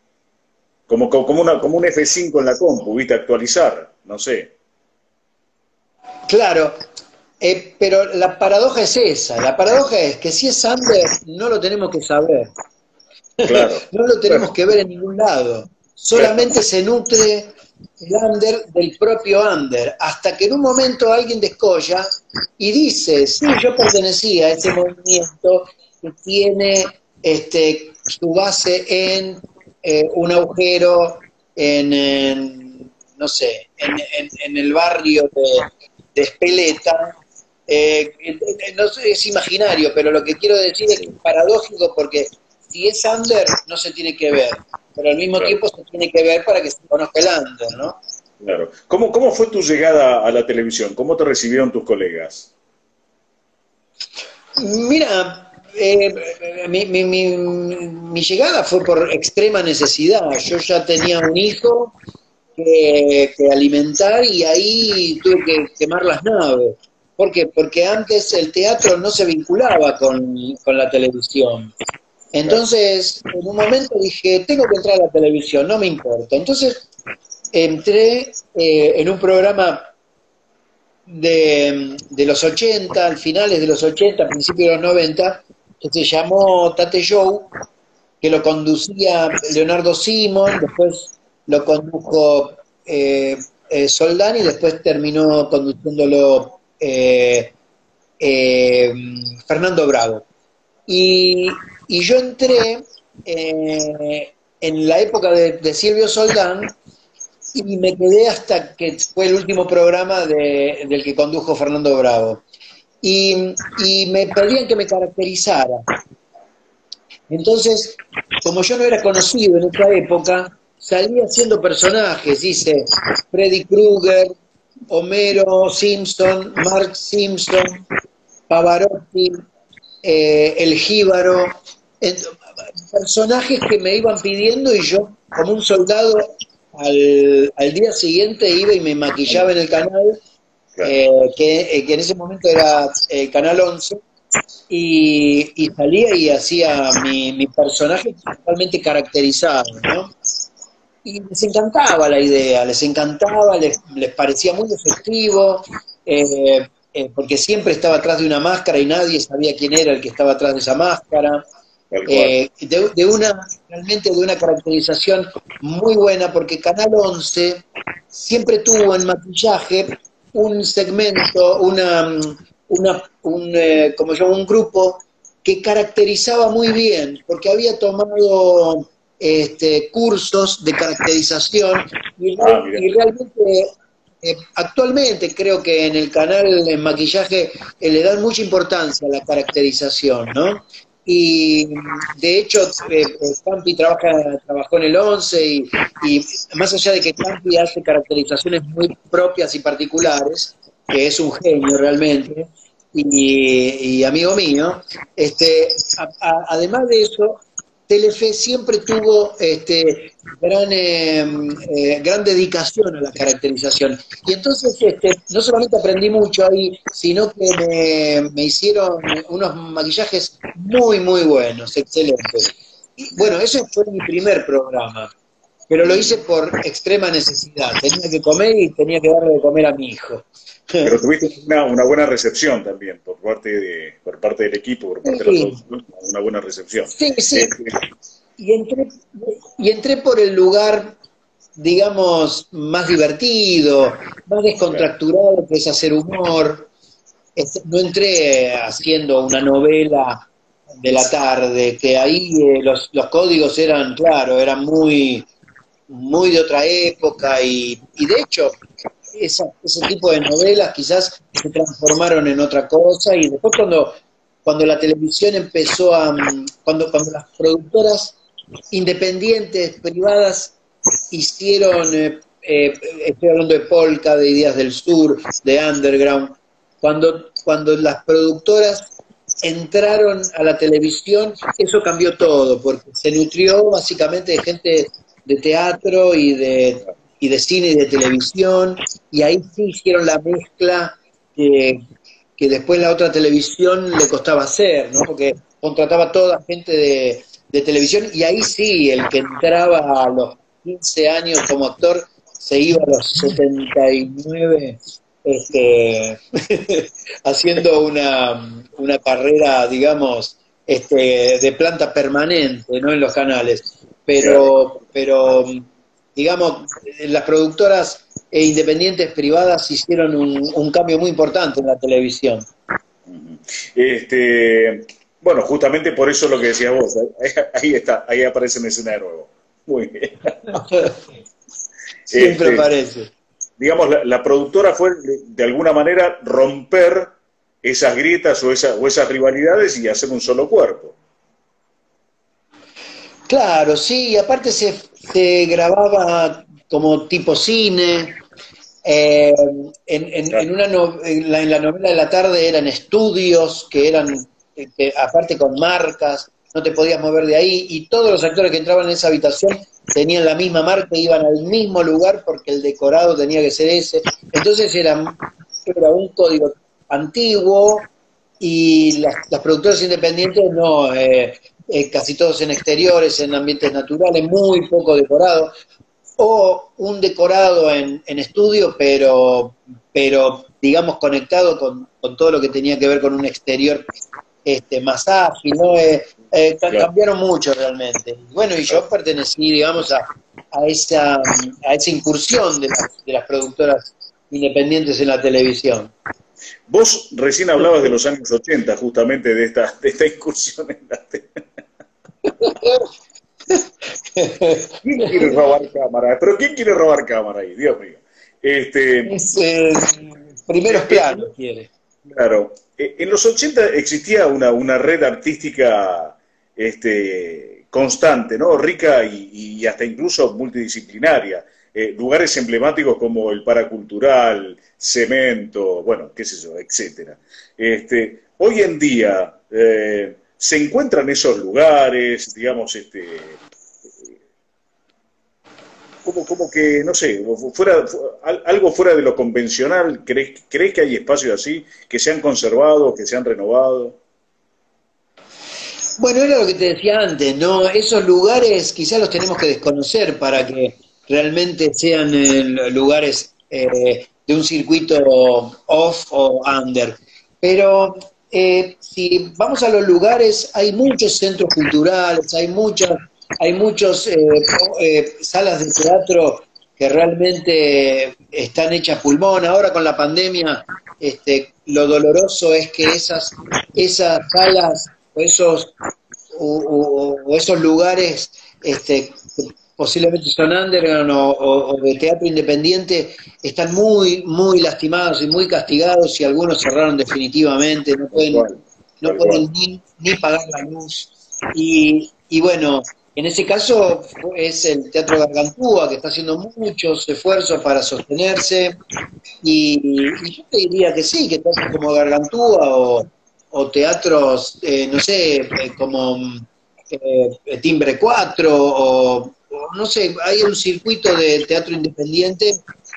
Como un F5 en la compu, ¿viste? Actualizar, no sé. Claro, pero la paradoja es esa, la paradoja es que si es under no lo tenemos que saber, Claro, no lo tenemos claro, que ver en ningún lado, claro, solamente se nutre el under del propio under, hasta que en un momento alguien descolla y dice, sí, yo pertenecía a ese movimiento que tiene su base en un agujero no sé, en el barrio de Espeleta. No sé, es imaginario, pero lo que quiero decir es que es paradójico porque si es under no se tiene que ver, pero al mismo claro, tiempo se tiene que ver para que se conozca el under, ¿no? claro. ¿Cómo fue tu llegada a la televisión? ¿Cómo te recibieron tus colegas? Mira, mi llegada fue por extrema necesidad. Yo ya tenía un hijo que alimentar y ahí tuve que quemar las naves. ¿Por qué? Porque antes el teatro no se vinculaba con la televisión. Claro, Entonces, en un momento dije, tengo que entrar a la televisión, no me importa. Entonces, entré en un programa de los 80, al finales de los 80, principios de los 90, que se llamó Tate Show, que lo conducía Leonardo Simon, después lo condujo Soldán y después terminó conduciéndolo eh, Fernando Bravo. Y yo entré en la época de Silvio Soldán y me quedé hasta que fue el último programa del que condujo Fernando Bravo. Y me pedían que me caracterizara. Entonces, como yo no era conocido en esa época, salí haciendo personajes, hice Freddy Krueger, Homero Simpson, Mark Simpson, Pavarotti, el Jíbaro, personajes que me iban pidiendo y yo, como un soldado, al día siguiente iba y me maquillaba en el canal, claro, que en ese momento era el Canal 11, y salía y hacía mi personaje totalmente caracterizado, ¿no? Y les encantaba la idea, les encantaba, les parecía muy efectivo, porque siempre estaba atrás de una máscara y nadie sabía quién era el que estaba atrás de esa máscara. tal cual. Realmente de una caracterización muy buena, porque Canal 11 siempre tuvo en maquillaje un segmento, como yo, un grupo que caracterizaba muy bien, porque había tomado cursos de caracterización Ah, mira, y realmente actualmente creo que en el canal en maquillaje le dan mucha importancia a la caracterización, ¿no? Y de hecho, Campi trabajó en el 11 y más allá de que Campi hace caracterizaciones muy propias y particulares, que es un genio realmente, y amigo mío, además de eso, Telefe siempre tuvo gran dedicación a la caracterización. Y entonces no solamente aprendí mucho ahí, sino que me hicieron unos maquillajes muy, muy buenos, excelentes. Y bueno, ese fue mi primer programa, pero lo hice por extrema necesidad. Tenía que comer y tenía que darle de comer a mi hijo. pero tuviste una buena recepción también por parte del equipo, por parte de la Sí, producción, una buena recepción. sí, sí. Este, Y entré, y entré por el lugar. digamos, más divertido, más descontracturado, que es hacer humor. No entré haciendo una novela de la tarde, que ahí los códigos eran, claro, eran muy de otra época y de hecho ese tipo de novelas quizás se transformaron en otra cosa y después cuando la televisión empezó cuando las productoras independientes, privadas, hicieron, estoy hablando de Polka, de Ideas del Sur, de Underground, cuando las productoras entraron a la televisión, eso cambió todo, porque se nutrió básicamente de gente de teatro y de cine y de televisión, y ahí sí hicieron la mezcla que después la otra televisión le costaba hacer, ¿no? Porque contrataba toda gente de televisión, y ahí sí, el que entraba a los 15 años como actor se iba a los 79 este, haciendo una carrera, digamos, de planta permanente, ¿no? En los canales. Pero digamos, las productoras independientes privadas hicieron un cambio muy importante en la televisión. Bueno, justamente por eso lo que decías vos, ahí está, ahí aparece en escena de nuevo. Muy bien. Siempre aparece. Digamos, la productora fue de alguna manera romper esas grietas o esas rivalidades y hacer un solo cuerpo. Claro, sí, y aparte se grababa como tipo cine. En la novela de la tarde eran estudios que eran, aparte con marcas, no te podías mover de ahí, y todos los actores que entraban en esa habitación tenían la misma marca, iban al mismo lugar porque el decorado tenía que ser ese. Entonces era un código antiguo y las productoras independientes no, casi todos en exteriores, en ambientes naturales, muy poco decorado o un decorado en estudio, pero digamos conectado con todo lo que tenía que ver con un exterior más ágil, ¿no? Claro. Cambiaron mucho realmente. Bueno, y yo pertenecí, digamos, a esa incursión de las productoras independientes en la televisión. Vos recién hablabas de los años 80, justamente de esta incursión en la tele. ¿Quién quiere robar cámara? ¿Pero quién quiere robar cámara ahí? Dios mío. Es, primeros planos, quiere. Claro. En los 80 existía una red artística constante, ¿no? Rica y hasta incluso multidisciplinaria. Lugares emblemáticos como el Paracultural, Cemento, bueno, qué sé yo, etcétera. Hoy en día se encuentran esos lugares, digamos, como que, no sé, algo fuera de lo convencional. ¿Crees que hay espacios así, que se han conservado, que se han renovado? Bueno, era lo que te decía antes, ¿no? Esos lugares quizás los tenemos que desconocer para que realmente sean lugares de un circuito off o under. Pero si vamos a los lugares, hay muchos centros culturales, hay muchos salas de teatro que realmente están hechas pulmón. Ahora con la pandemia, lo doloroso es que esas salas o esos lugares que posiblemente son underground o de teatro independiente están muy lastimados y muy castigados, y algunos cerraron definitivamente, Tal cual, no tal cual. pueden ni pagar la luz. Y bueno, en ese caso es el Teatro Gargantúa, que está haciendo muchos esfuerzos para sostenerse, y yo te diría que sí, que teatros como Gargantúa o teatros, no sé, como Timbre 4 no sé, hay un circuito de teatro independiente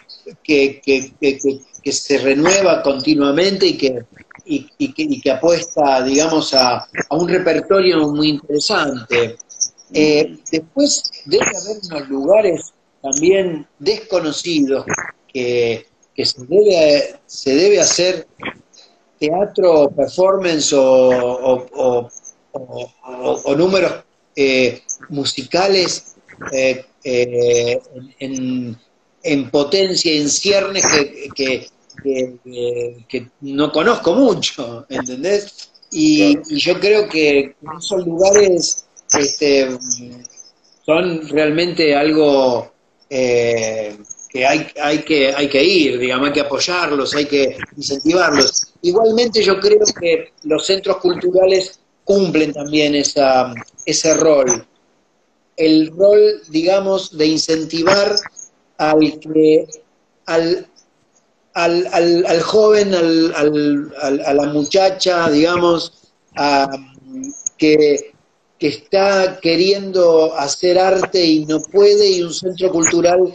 que se renueva continuamente y que apuesta, digamos, a un repertorio muy interesante. Después debe haber unos lugares también desconocidos que se debe hacer teatro, performance o números musicales en, en potencia y en ciernes que no conozco mucho, ¿entendés? Claro. Y yo creo que esos lugares son realmente algo que hay que ir, digamos, hay que apoyarlos, hay que incentivarlos. Igualmente yo creo que los centros culturales cumplen también ese rol, el rol, digamos, de incentivar al que, al, al joven, a la muchacha, digamos, a, que, que está queriendo hacer arte y no puede, y un centro cultural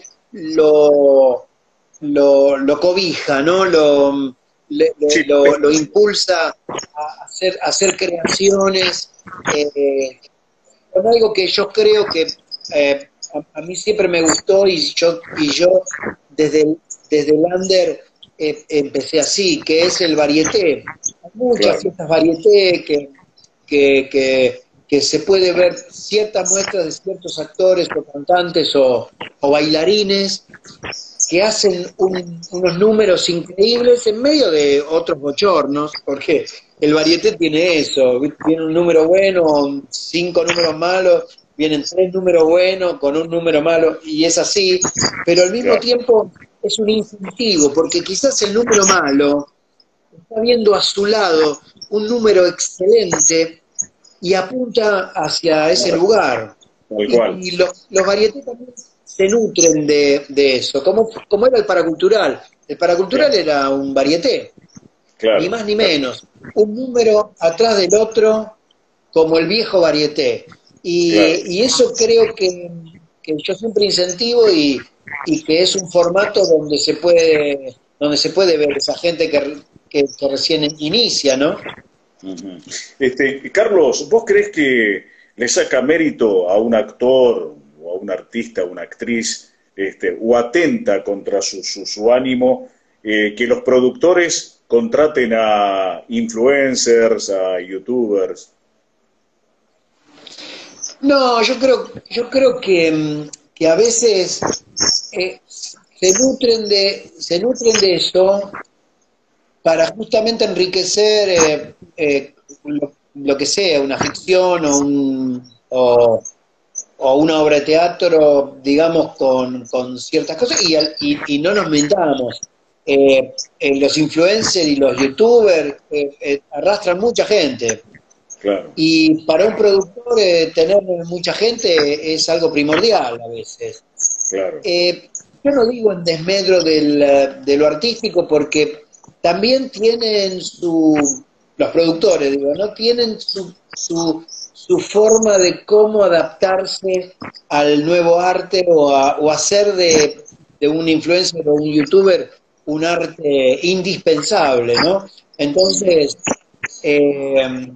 lo cobija, ¿no? Sí, Lo impulsa a hacer creaciones con algo que yo creo que a mí siempre me gustó y yo desde desde el under empecé así, que es el varieté. Hay muchas claro, fiestas varieté que se puede ver ciertas muestras de ciertos actores o cantantes o bailarines que hacen unos números increíbles en medio de otros bochornos, porque el varieté tiene eso, tiene un número bueno, 5 números malos, vienen 3 números buenos con un número malo, y es así, pero al mismo claro, tiempo es un incentivo, porque quizás el número malo está viendo a su lado un número excelente y apunta hacia ese lugar. tal cual, Y los varietés también se nutren de eso, como era el paracultural. El paracultural claro, era un varieté, ni claro, más ni tal, menos, un número atrás del otro, como el viejo varieté. claro. Y eso creo que yo siempre incentivo y que es un formato donde se puede ver esa gente que recién inicia, ¿no? Ujú. Carlos, ¿vos crees que le saca mérito a un actor o a un artista, a una actriz, o atenta contra su ánimo, que los productores contraten a influencers, a youtubers? No, yo creo que a veces se nutren de eso para justamente enriquecer lo que sea, una ficción o una obra de teatro, digamos, con ciertas cosas, y no nos mintamos. Los influencers y los youtubers arrastran mucha gente. Claro, Y para un productor tener mucha gente es algo primordial a veces. claro, Eh, yo no digo en desmedro de lo artístico porque también tienen los productores, digo, ¿no? Tienen su forma de cómo adaptarse al nuevo arte o hacer de un influencer o un youtuber un arte indispensable, ¿no? Entonces, eh,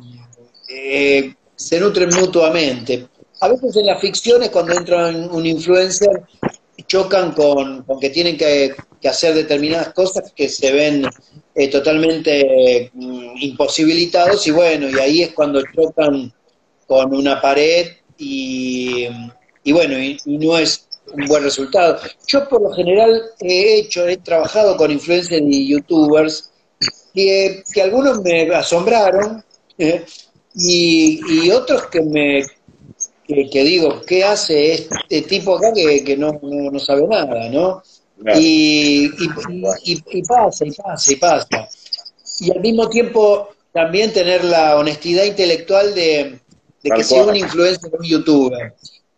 se nutren mutuamente. A veces en las ficciones, cuando entra un influencer, chocan con que tienen que hacer determinadas cosas que se ven totalmente imposibilitados, y bueno, y ahí es cuando chocan con una pared y bueno, y no es un buen resultado. Yo por lo general he trabajado con influencers y youtubers que algunos me asombraron eh, y otros que digo, ¿qué hace este tipo acá que no sabe nada, ¿no? claro, Y pasa, y pasa, y pasa. Y al mismo tiempo también tener la honestidad intelectual de que tal si un cual, influencer o un youtuber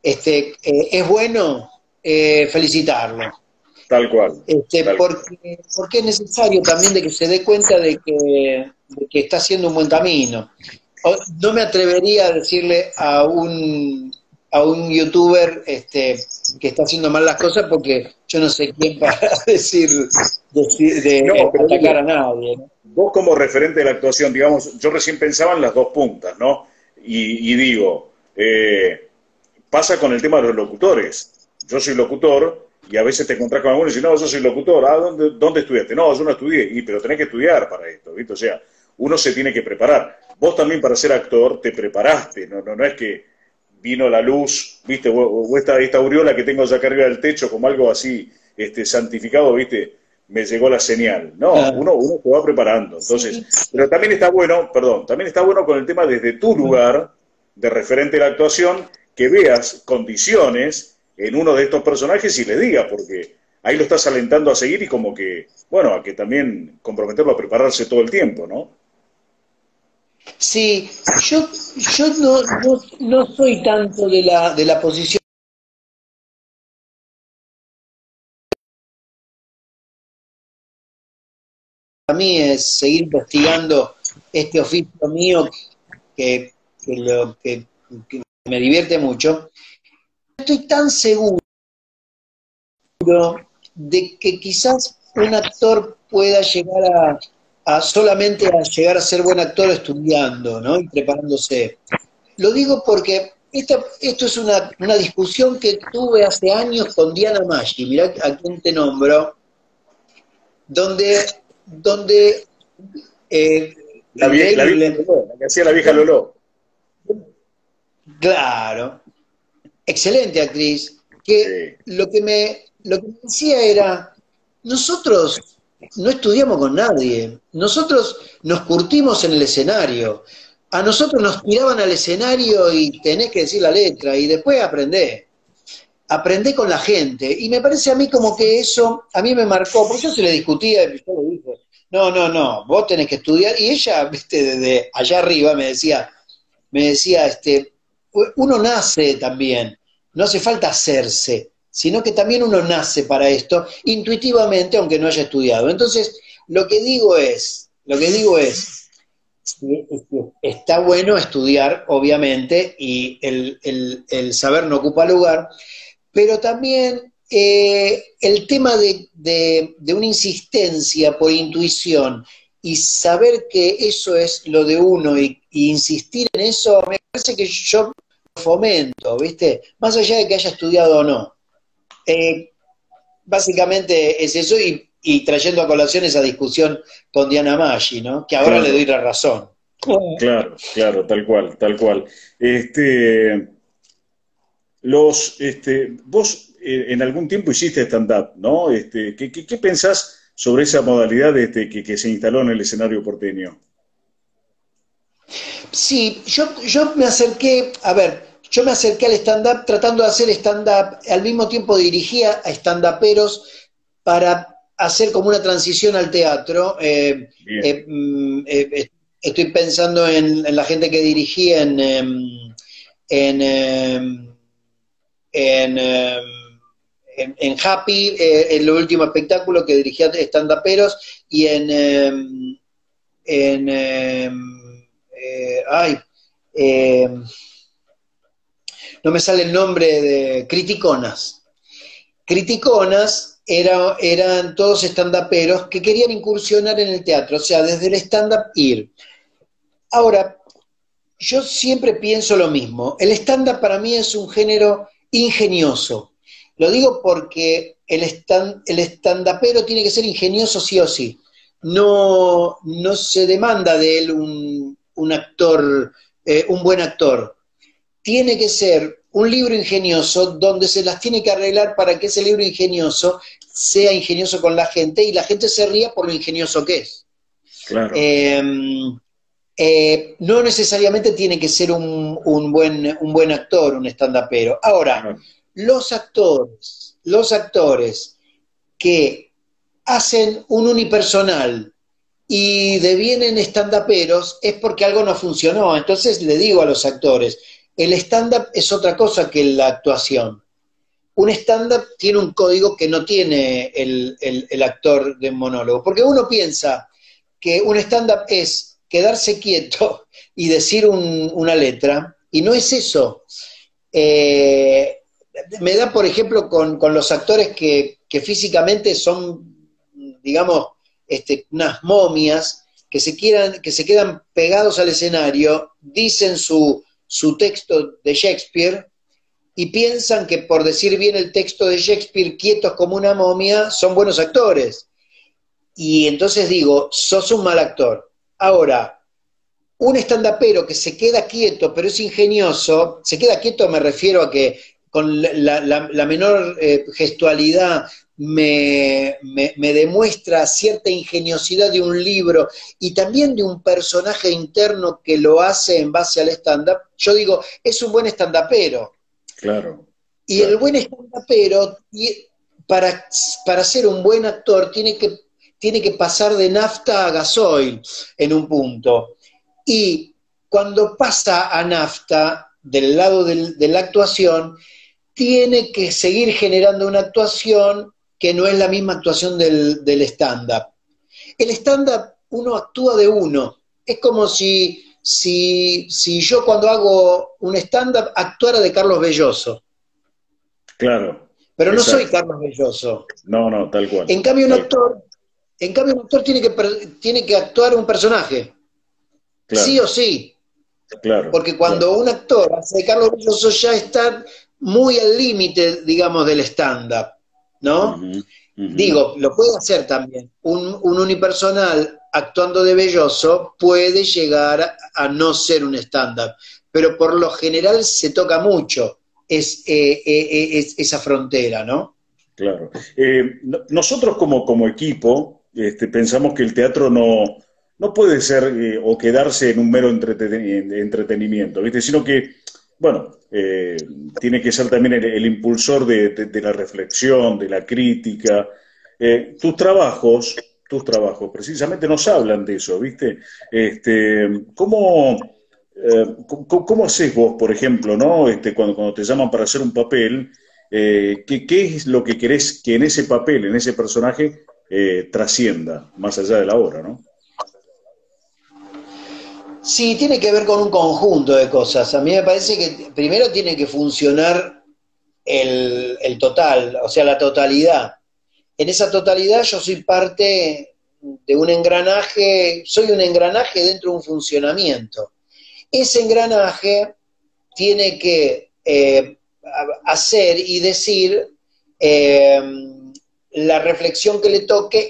es bueno, felicitarlo. tal cual, tal cual. Porque es necesario también de que se dé cuenta de que está haciendo un buen camino. No me atrevería a decirle a un youtuber que está haciendo mal las cosas porque yo no sé quién para decir No, de pero atacar digo, a nadie, ¿no? vos como referente de la actuación, digamos, yo recién pensaba en las dos puntas, ¿no? Y digo, pasa con el tema de los locutores. Yo soy locutor y a veces te encontrás con algunos y dices, no, yo soy locutor. Ah, ¿dónde estudiaste? No, yo no estudié. Pero tenés que estudiar para esto, ¿viste? O sea, uno se tiene que preparar. Vos también para ser actor te preparaste, no es que vino la luz, ¿viste? O esta aureola que tengo ya carga del techo, como algo así santificado, ¿viste? Me llegó la señal. No, Ah, uno se va preparando. sí, Entonces, pero también está bueno, perdón, también está bueno con el tema desde tu lugar de referente de la actuación, que veas condiciones en uno de estos personajes y le digas, porque ahí lo estás alentando a seguir y como que, bueno, a que también comprometerlo a prepararse todo el tiempo, ¿no? sí, yo no soy tanto de la posición. Para mí es seguir investigando este oficio mío que, que me divierte mucho. Estoy tan seguro de que quizás un actor pueda llegar a solamente a llegar a ser buen actor estudiando, ¿no? Y preparándose. Lo digo porque esto es una discusión que tuve hace años con Diana Maggi, mirá a quién te nombro, donde eh, La vieja Loló, la que hacía la vieja Loló. claro, excelente actriz, que Sí, lo que me decía era, nosotros no estudiamos con nadie, nosotros nos curtimos en el escenario, a nosotros nos tiraban al escenario y tenés que decir la letra y después aprendé con la gente. Y me parece a mí como que eso a mí me marcó, porque yo se le discutía, y yo le dije, no, vos tenés que estudiar. Y ella, viste, desde allá arriba me decía, uno nace también, no hace falta hacerse, sino que también uno nace para esto, intuitivamente, aunque no haya estudiado. Entonces, lo que digo es, sí, está bueno estudiar, obviamente, y el saber no ocupa lugar, pero también el tema de una insistencia por intuición y saber que eso es lo de uno y insistir en eso, me parece que yo lo fomento, ¿viste? Más allá de que haya estudiado o no. Eh, Básicamente es eso y trayendo a colación esa discusión con Diana Maggi, ¿no? Que ahora le doy claro, la razón. claro, tal cual, tal cual. Este, vos en algún tiempo hiciste stand-up, ¿no? ¿Qué pensás sobre esa modalidad que se instaló en el escenario porteño? Sí, yo me acerqué, a ver, yo me acerqué al stand-up tratando de hacer stand-up, al mismo tiempo dirigía a stand-uperos para hacer como una transición al teatro. Bien, Estoy pensando en la gente que dirigía en, eh, en, en Happy, en el último espectáculo que dirigía stand-uperos, y en ay, eh, no me sale el nombre de Criticonas. Criticonas eran todos estandaperos que querían incursionar en el teatro, o sea, desde el stand-up ir. Ahora, yo siempre pienso lo mismo. El stand-up para mí es un género ingenioso. Lo digo porque el stand-upero tiene que ser ingenioso sí o sí. No se demanda de él un actor, un buen actor. Tiene que ser un libro ingenioso donde se las tiene que arreglar para que ese libro ingenioso sea ingenioso con la gente y la gente se ría por lo ingenioso que es. claro. Eh, no necesariamente tiene que ser un buen actor, un stand-upero. Ahora, Claro. los actores que hacen un unipersonal y devienen stand-uperos es porque algo no funcionó. Entonces le digo a los actores, el stand-up es otra cosa que la actuación. Un stand-up tiene un código que no tiene el actor de monólogo, porque uno piensa que un stand-up es quedarse quieto y decir una letra, y no es eso. Eh, Me da, por ejemplo, con los actores que físicamente son, digamos, unas momias, que se quedan pegados al escenario, dicen su texto de Shakespeare y piensan que por decir bien el texto de Shakespeare, quietos como una momia, son buenos actores. Y entonces digo, sos un mal actor. Ahora, un estandapero que se queda quieto, pero es ingenioso, se queda quieto me refiero a que con la menor gestualidad me demuestra cierta ingeniosidad de un libro y también de un personaje interno que lo hace en base al stand-up, yo digo, es un buen stand-upero. Claro, Y el claro, buen stand-upero, para ser un buen actor, tiene que pasar de nafta a gasoil en un punto. Y cuando pasa a nafta, del lado de la actuación, tiene que seguir generando una actuación que no es la misma actuación del stand-up. El stand-up, uno actúa de uno. Es como si yo cuando hago un stand-up actuara de Carlos Belloso. claro, Pero no soy exacto. Carlos Belloso. No, no, tal cual, En cambio, tal cual. un actor tiene que actuar un personaje, sí Claro, o sí. claro, Porque claro. cuando un actor hace de Carlos Belloso ya está muy al límite, digamos, del stand-up, ¿no? Ujú, ujú. Digo, lo puede hacer también. Un unipersonal actuando de Belloso puede llegar a no ser un stand-up, pero por lo general se toca mucho es esa frontera, ¿no? Claro. Nosotros como equipo pensamos que el teatro no puede ser o quedarse en un mero entretenimiento, ¿viste? Sino que, bueno, tiene que ser también el impulsor de la reflexión, de la crítica. Tus trabajos precisamente nos hablan de eso, ¿viste? ¿Cómo haces vos, por ejemplo, ¿no? Cuando te llaman para hacer un papel, ¿qué es lo que querés que en ese papel, en ese personaje, trascienda, más allá de la obra, ¿no? Sí, tiene que ver con un conjunto de cosas. A mí me parece que primero tiene que funcionar el total, o sea, la totalidad. En esa totalidad yo soy parte de un engranaje, soy un engranaje dentro de un funcionamiento. Ese engranaje tiene que hacer y decir eh, la reflexión que le toque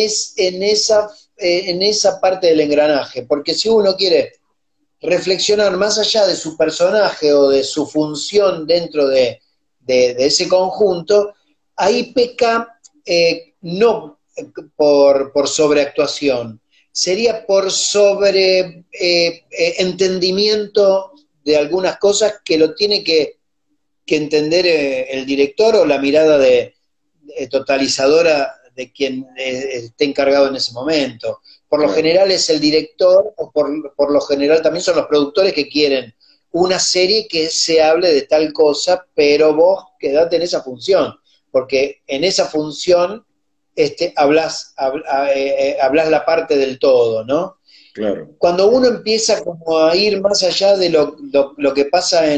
en esa parte del engranaje, porque si uno quiere reflexionar más allá de su personaje o de su función dentro de ese conjunto, ahí peca no por sobreactuación, sería por sobre entendimiento de algunas cosas que lo tiene que entender el director o la mirada totalizadora de quien esté encargado en ese momento. Por lo Claro, general es el director o por lo general también son los productores que quieren una serie que se hable de tal cosa, pero vos quedate en esa función, porque en esa función hablas la parte del todo, ¿no? claro, Cuando uno empieza como a ir más allá de lo que pasa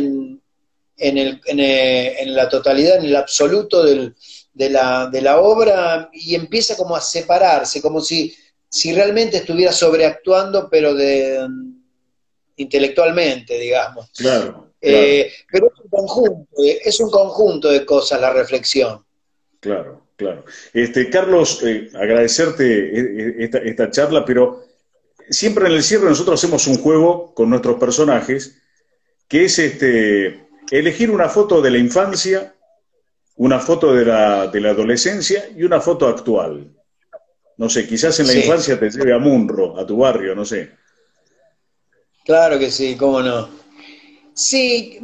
en la totalidad, en el absoluto de la obra, y empieza como a separarse, como si realmente estuviera sobreactuando, pero intelectualmente, digamos. claro, claro, Pero es un conjunto de cosas la reflexión. claro, claro. Carlos, agradecerte esta charla, pero siempre en el cierre nosotros hacemos un juego con nuestros personajes, que es elegir una foto de la infancia, una foto de la adolescencia y una foto actual. No sé, quizás en la Sí, infancia te lleve a Munro, a tu barrio, no sé. claro que sí, cómo no. Sí,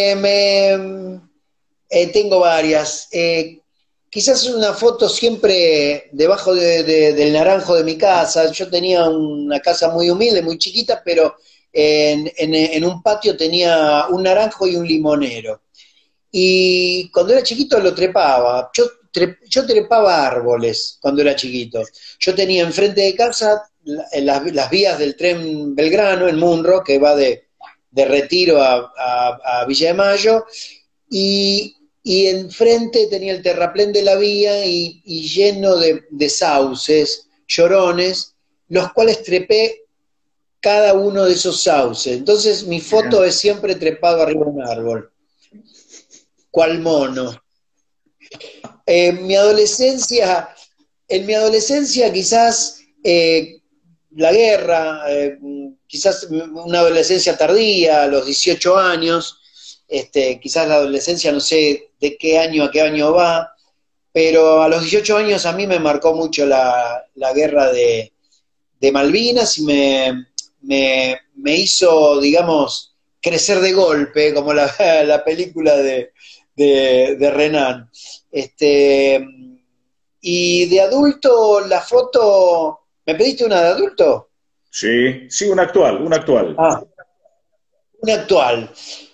tengo varias. Quizás una foto siempre debajo del naranjo de mi casa. Yo tenía una casa muy humilde, muy chiquita, pero en un patio tenía un naranjo y un limonero. Y cuando era chiquito lo trepaba. Yo trepaba árboles cuando era chiquito. Yo tenía enfrente de casa las vías del tren Belgrano, en Munro, que va de Retiro a Villa de Mayo, y enfrente tenía el terraplén de la vía y lleno de sauces, llorones, los cuales trepé cada uno de esos sauces. Entonces mi foto Mirá. es siempre trepado arriba de un árbol, cual mono. En mi adolescencia quizás la guerra, quizás una adolescencia tardía, a los 18 años, quizás la adolescencia no sé de qué año a qué año va, pero a los 18 años a mí me marcó mucho la guerra de Malvinas y me hizo, digamos, crecer de golpe, como la película de Renan. Y de adulto, la foto, ¿me pediste una de adulto? Sí, sí, un actual, un actual. Ah, una actual.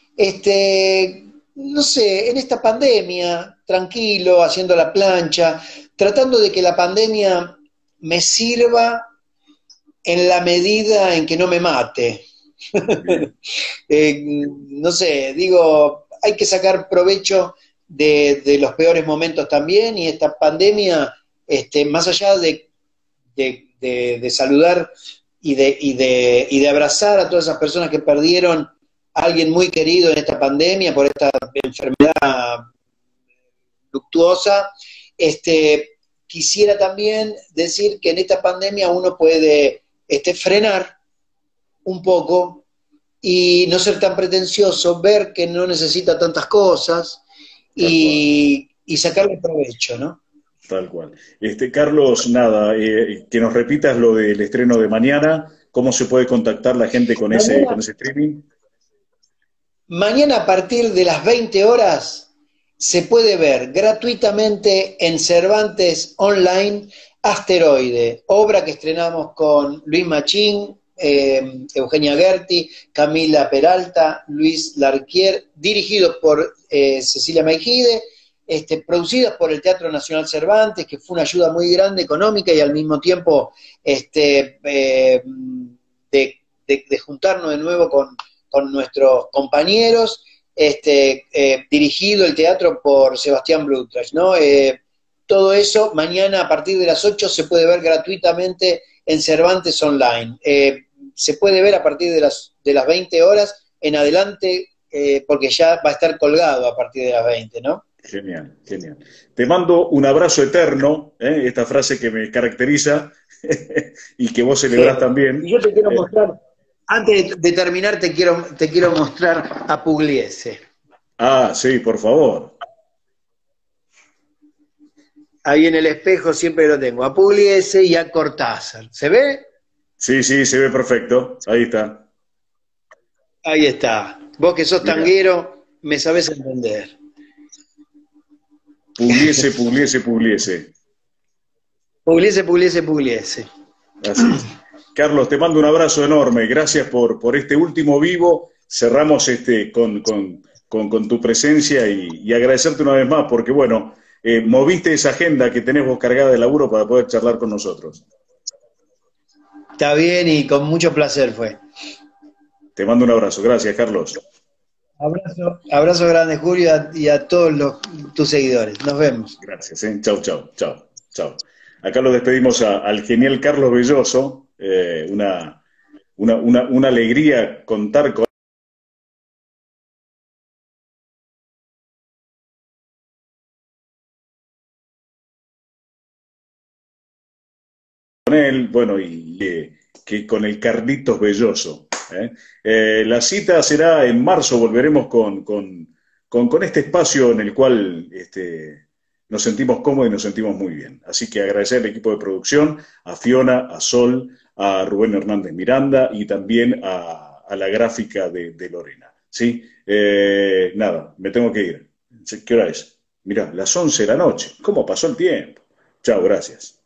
No sé, en esta pandemia, tranquilo, haciendo la plancha, tratando de que la pandemia me sirva en la medida en que no me mate. Bien, No sé, digo, hay que sacar provecho de los peores momentos también y esta pandemia, más allá de saludar y de abrazar a todas esas personas que perdieron a alguien muy querido en esta pandemia por esta enfermedad luctuosa, quisiera también decir que en esta pandemia uno puede frenar un poco y no ser tan pretencioso, ver que no necesita tantas cosas tal cual. y sacarle provecho, ¿no? Tal cual. Carlos, nada, que nos repitas lo del estreno de mañana, cómo se puede contactar la gente con Mañana, ese streaming. mañana a partir de las 20 horas se puede ver gratuitamente en Cervantes Online Asteroide, obra que estrenamos con Luis Machín, Eugenia Gerti, Camila Peralta, Luis Larquier, dirigidos por Cecilia Meijide, producidas por el Teatro Nacional Cervantes, que fue una ayuda muy grande económica y al mismo tiempo de juntarnos de nuevo con nuestros compañeros, dirigido el teatro por Sebastián Blutrach, ¿no? Todo eso mañana a partir de las 8 se puede ver gratuitamente en Cervantes Online. Se puede ver a partir de las 20 horas en adelante, porque ya va a estar colgado a partir de las 20, ¿no? Genial, genial. Te mando un abrazo eterno, esta frase que me caracteriza y que vos celebrás también. Y yo te quiero mostrar, antes de terminar, te quiero mostrar a Pugliese. Ah, sí, por favor. Ahí en el espejo siempre lo tengo, a Pugliese y a Cortázar. ¿Se ve? Sí, sí, se ve perfecto. Ahí está. Ahí está. Vos que sos Mira, tanguero, me sabés entender. Pugliese, Pugliese, Pugliese. Pugliese, Pugliese, Pugliese. Así es. Carlos, te mando un abrazo enorme. Gracias por este último vivo. Cerramos con tu presencia y agradecerte una vez más porque, bueno, moviste esa agenda que tenés vos cargada de laburo para poder charlar con nosotros. Está bien y con mucho placer fue. Te mando un abrazo. Gracias, Carlos. Abrazo, abrazo grande, Julio, y a todos tus seguidores. Nos vemos. Gracias. Chau, chau, chau, chau. Acá lo despedimos al genial Carlos Belloso. Una alegría contar con él, bueno, que con el Carlitos Belloso. La cita será en marzo, volveremos con este espacio en el cual nos sentimos cómodos y nos sentimos muy bien. Así que agradecer al equipo de producción, a Fiona, a Sol, a Rubén Hernández Miranda y también a la gráfica de Lorena. ¿Sí? Nada, me tengo que ir. ¿Qué hora es? Mirá, las 11 de la noche. ¿Cómo pasó el tiempo? Chao, gracias.